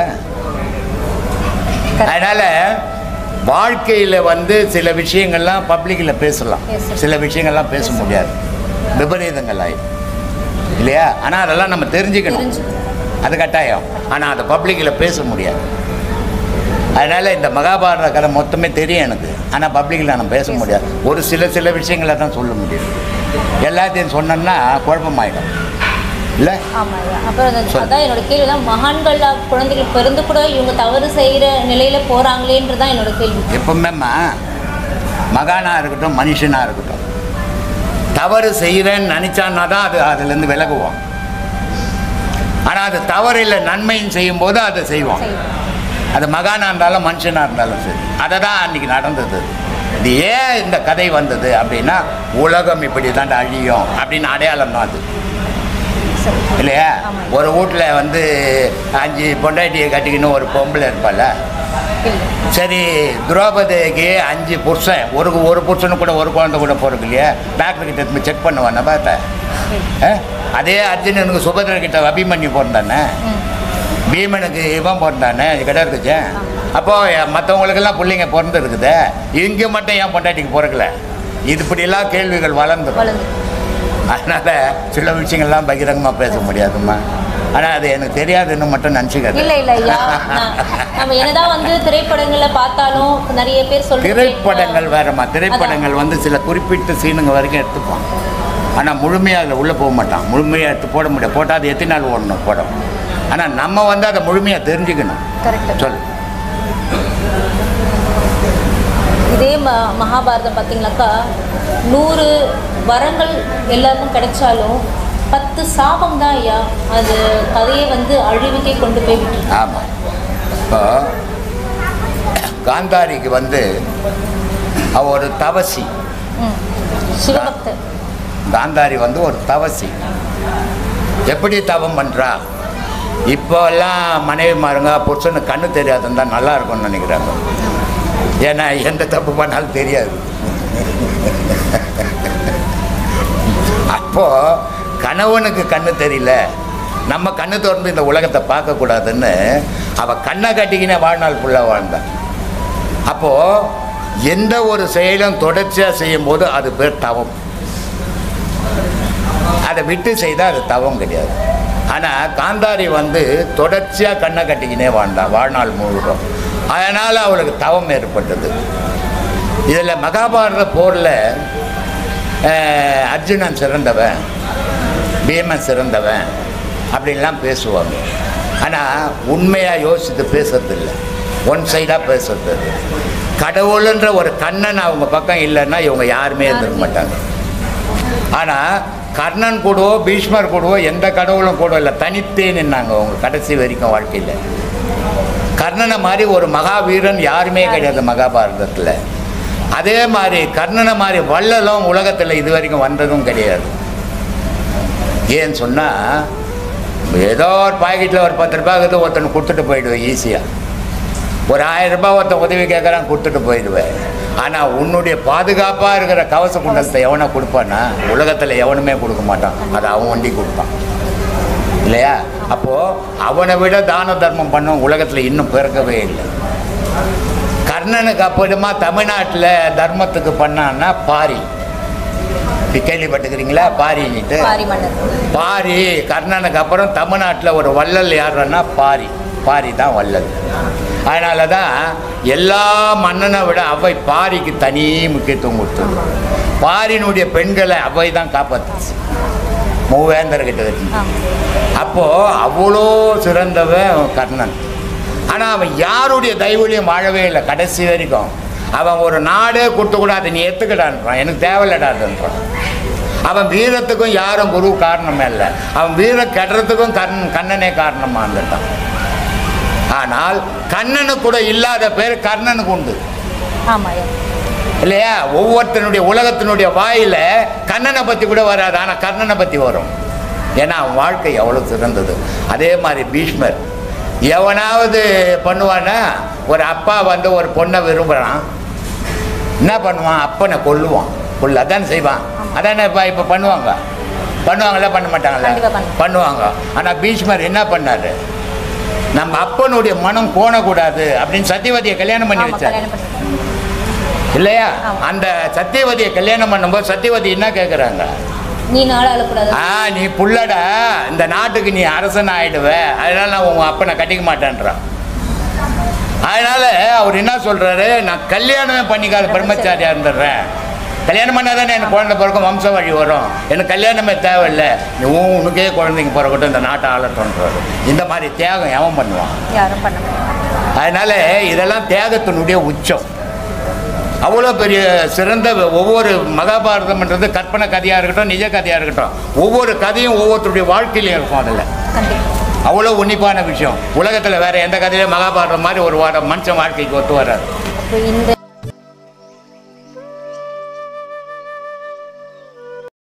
அதனால் வாழ்க்கையில் வந்து சில விஷயங்கள்லாம் பப்ளிக்கில் பேசலாம், சில விஷயங்கள்லாம் பேச முடியாது, விபரீதங்கள் ஆயிடும் இல்லையா? ஆனால் அதெல்லாம் நம்ம தெரிஞ்சுக்கணும், அது கட்டாயம். ஆனால் அதை பப்ளிக்கில் பேச முடியாது. அதனால் இந்த மகாபாரத கதை மொத்தமே தெரியும் எனக்கு, ஆனால் பப்ளிக்கில் நான் பேச முடியாது. ஒரு சில சில விஷயங்களை தான் சொல்ல முடியும். எல்லாத்தையும் சொன்னோம்னா குழப்பமாயிடும் இல்லை? ஆமாம். அப்புறம் அதான் என்னோட கேள்வி தான், மகான்கள் குழந்தைகள் பிறந்து கூட இவங்க தவறு செய்கிற நிலையில் போகிறாங்களேன்றது தான் என்னோட கேள்வி. எப்பவுமேம்மா மகானாக இருக்கட்டும் மனுஷனாக இருக்கட்டும், தவறு செய்கிறேன்னு நினச்சான்னா தான் அது அதுலேருந்து விலகுவோம். ஆனால் அது தவறு இல்லை, நன்மையும் செய்யும்போது அதை செய்வோம். அது மகானாக இருந்தாலும் மனுஷனாக இருந்தாலும் சரி. அதை தான் அன்றைக்கி நடந்தது. இது ஏன் இந்த கதை வந்தது அப்படின்னா, உலகம் இப்படி தான் அழியும் அப்படின்னு அடையாளம் தான் அது இல்லையா? ஒரு வீட்டில் வந்து அஞ்சு பொண்டாட்டியை கட்டிக்கணும் ஒரு பொம்பளை இருப்பாள். சரி, திரௌபதிக்கு அஞ்சு புருஷன், ஒரு ஒரு புருஷனு கூட ஒரு குழந்தை கூட போகிறது இல்லையா? டாக்டர்கிட்ட எடுத்து செக் பண்ணுவானே பார்த்தேன். அதே அர்ஜுனனுக்கு சுபத்திரக்கிட்ட அபிமன்யு பிறந்தானே, பீமனுக்கு இவன் பிறந்தானே, கிட்ட இருக்குச்சு. அப்போது மற்றவங்களுக்கெல்லாம் பிள்ளைங்க பிறந்துருக்குது, இங்கே மட்டும் ஏன் பொண்டாட்டிக்கு பிறக்கல? இது இப்படியெல்லாம் கேள்விகள் வளர்ந்துடும். அதனால் சில விஷயங்கள்லாம் பகிரங்கமாக பேச முடியாதும்மா. ஆனால் அது எனக்கு தெரியாதுன்னு மட்டும் நினச்சிக்காது. இல்லை இல்லை ஐயா, நம்ம என்னதான் வந்து திரைப்படங்களை பார்த்தாலும் நிறைய பேர் சொல்ல, திரைப்படங்கள் வேறம்மா. திரைப்படங்கள் வந்து சில குறிப்பிட்ட சீனுங்க வரைக்கும் எடுத்துப்பான், ஆனால் முழுமையாக அதில் உள்ளே போக மாட்டான். முழுமையாக எடுத்து போட முடியாது, போட்டால் அது எத்தனை நாள் ஓடணும் படம். ஆனால் நம்ம வந்து அதை முழுமையாக தெரிஞ்சுக்கணும். சொல். இதே ம மகாபாரதம் பார்த்தீங்கன்னாக்கா, நூறு வரங்கள் எல்லாருக்கும் கிடைச்சாலும் பத்து சாபம் தான் ஐயா அது கதையை வந்து அழிவுக்கே கொண்டு போய் விட்டு. ஆமாம். இப்போ காந்தாரிக்கு வந்து அவ ஒரு தவசி, சிவபக்தர். காந்தாரி வந்து ஒரு தவசி. எப்படி தவம் பண்ணுறா? இப்போல்லாம் மனைவி மாருங்க புருஷனுக்கு கண்ணு தெரியாதுன்னு தான் நல்லா இருக்கும்னு நினைக்கிறாங்க. ஏன்னா எந்த தப்பு பண்ணாலும் தெரியாது. அப்போது கணவனுக்கு கண்ணு தெரியல, நம்ம கண்ணு திறந்து இந்த உலகத்தை பார்க்கக்கூடாதுன்னு அவள் கண்ணை கட்டிக்கினே வாழ்நாள் ஃபுல்லாக வாழ்ந்தான். அப்போது எந்த ஒரு செயலும் தொடர்ச்சியாக செய்யும் போது அது பேர் தவம். அதை விட்டு செய்தால் அது தவம் கிடையாது. ஆனால் காந்தாரி வந்து தொடர்ச்சியாக கண்ணை கட்டிக்கினே வாழ்ந்தான் வாழ்நாள் முழுவதும். அதனால் அவளுக்கு தவம் ஏற்பட்டது. இதில் மகாபாரத போரில் அர்ஜுனன் சிறந்தவன், பீமன் சிறந்தவன் அப்படின்லாம் பேசுவாங்க. ஆனால் உண்மையாக யோசித்து பேசுறதில்லை, ஒன் சைடாக பேசுறது. கடவுளுன்ற ஒரு கண்ணன் அவங்க பக்கம் இல்லைன்னா இவங்க யாருமே இருந்திருக்க மாட்டாங்க. ஆனால் கர்ணன் கூடவோ பீஷ்மர் கூடவோ எந்த கடவுளும் கூட இல்லை, தனித்தே நின்னாங்க அவங்க கடைசி வரைக்கும் வாழ்க்கையில். கர்ணனை மாதிரி ஒரு மகாவீரன் யாருமே கிடையாது மகாபாரதத்தில். அதே மாதிரி கர்ணனை மாதிரி வள்ளலும் உலகத்தில் இது வரைக்கும் வந்ததும் கிடையாது. ஏன்னு சொன்னால், ஏதோ ஒரு பாக்கெட்டில் ஒரு பத்து ரூபாய்க்கு ஒருத்தனை கொடுத்துட்டு போயிடுவேன் ஈஸியாக. ஒரு ஆயிரம் ரூபாய் ஒருத்தன் உதவி கேட்குறான், கொடுத்துட்டு போயிடுவேன். ஆனால் உன்னுடைய பாதுகாப்பாக இருக்கிற கவச குண்டலத்தை எவனை கொடுப்பான்னா உலகத்தில் எவனுமே கொடுக்க மாட்டான், அதை அவன் வண்டி கொடுப்பான் இல்லையா? அப்போது அவனை விட தான தர்மம் பண்ண உலகத்தில் இன்னும் பிறக்கவே இல்லை. கர்ணனுக்கு அப்புறமா தமிழ்நாட்டில் தர்மத்துக்கு பண்ணான்னா பாரி, கேள்விப்பட்டுக்கிறீங்களா? பாரின்னுட்டு பாரி. கர்ணனுக்கு அப்புறம் தமிழ்நாட்டில் ஒரு வள்ளல் யாருன்னா பாரி, பாரி தான் வள்ளல். அதனால தான் எல்லா மன்னனை விட அவை பாரிக்கு தனி முக்கியத்துவம் கொடுத்தது. பாரினுடைய பெண்களை அவை தான் காப்பாற்றுச்சு மூவேந்தர்கிட்ட வச்சு. அப்போது அவ்வளோ சிறந்தவன் கர்ணன். ஆனால் அவன் யாருடைய தயவுலையும் வாழவே இல்லை கடைசி வரைக்கும். அவன் ஒரு நாடே கொடுத்து கூட அதை நீ எடுத்துக்கிட்டான்றான், எனக்கு தேவையில்லடாதுன்றான். அவன் வீரத்துக்கும் யாரும் குரு காரணமே இல்லை, அவன் வீரம் கெடுறதுக்கும் கண் கண்ணனே காரணமாக இருந்துட்டான். ஆனால் கண்ணனுக்கு கூட இல்லாத பேர் கர்ணனுக்கு உண்டு இல்லையா? ஒவ்வொருத்தனுடைய உலகத்தினுடைய வாயில் கண்ணனை பற்றி கூட வராது, ஆனால் கர்ணனை பற்றி வரும். ஏன்னா அவன் வாழ்க்கை எவ்வளோ சிறந்தது. அதே மாதிரி பீஷ்மர் எவனாவது பண்ணுவான்னா, ஒரு அப்பா வந்து ஒரு பொண்ணை விரும்புகிறான், என்ன பண்ணுவான்? அப்பனை கொல்லுவான். கொல்ல அதான் செய்வான். அதானே இப்போ இப்போ பண்ணுவாங்க பண்ணுவாங்களா பண்ண மாட்டாங்களா? பண்ணுவாங்க. ஆனால் பீஷ்மர் என்ன பண்ணார்? நம்ம அப்பனுடைய மனம் கோணக்கூடாது அப்படின்னு சத்தியவதியை கல்யாணம் பண்ணி வச்சார் இல்லையா? அந்த சத்தியவதியை கல்யாணம் பண்ணும்போது சத்தியவதி என்ன கேட்குறாங்க? நீ நாளாளக்கூடாது. ஆ நீ புள்ளடா, இந்த நாட்டுக்கு நீ அரசன் ஆயிடுவ, அதனால நான் உங்க அப்பனை கட்டிக்க மாட்டேன்றான். அதனால அவர் என்ன சொல்றாரு? நான் கல்யாணமே பண்ணிக்காத பிரம்மச்சாரியா இருந்துடுறேன், கல்யாணம் பண்ணால் தானே எனக்கு குழந்தை பிறக்கும், வம்ச வழி வரும், எனக்கு கல்யாணமே தேவையில்லை, நீ உனக்கே குழந்தைங்க பிறக்கட்டும், இந்த நாட்டை ஆளட்டும்ன்றாரு. இந்த மாதிரி தியாகம் எவன் பண்ணுவான்? யாரும் பண்ண மாட்டாங்க. அதனால இதெல்லாம் தியாகத்தினுடைய உச்சம். அவ்வளோ பெரிய சிறந்த ஒவ்வொரு மகாபாரதம்ன்றது கற்பனை கதையாக இருக்கட்டும், நிஜ கதையாக இருக்கட்டும், ஒவ்வொரு கதையும் ஒவ்வொருத்தருடைய வாழ்க்கையிலையும் இருக்கும். அதில் அவ்வளோ உன்னிப்பான விஷயம். உலகத்தில் வேறு எந்த கதையிலையும் மகாபாரதம் மாதிரி ஒரு வாரம் மனுஷன் வாழ்க்கைக்கு ஒத்து வராது. இந்த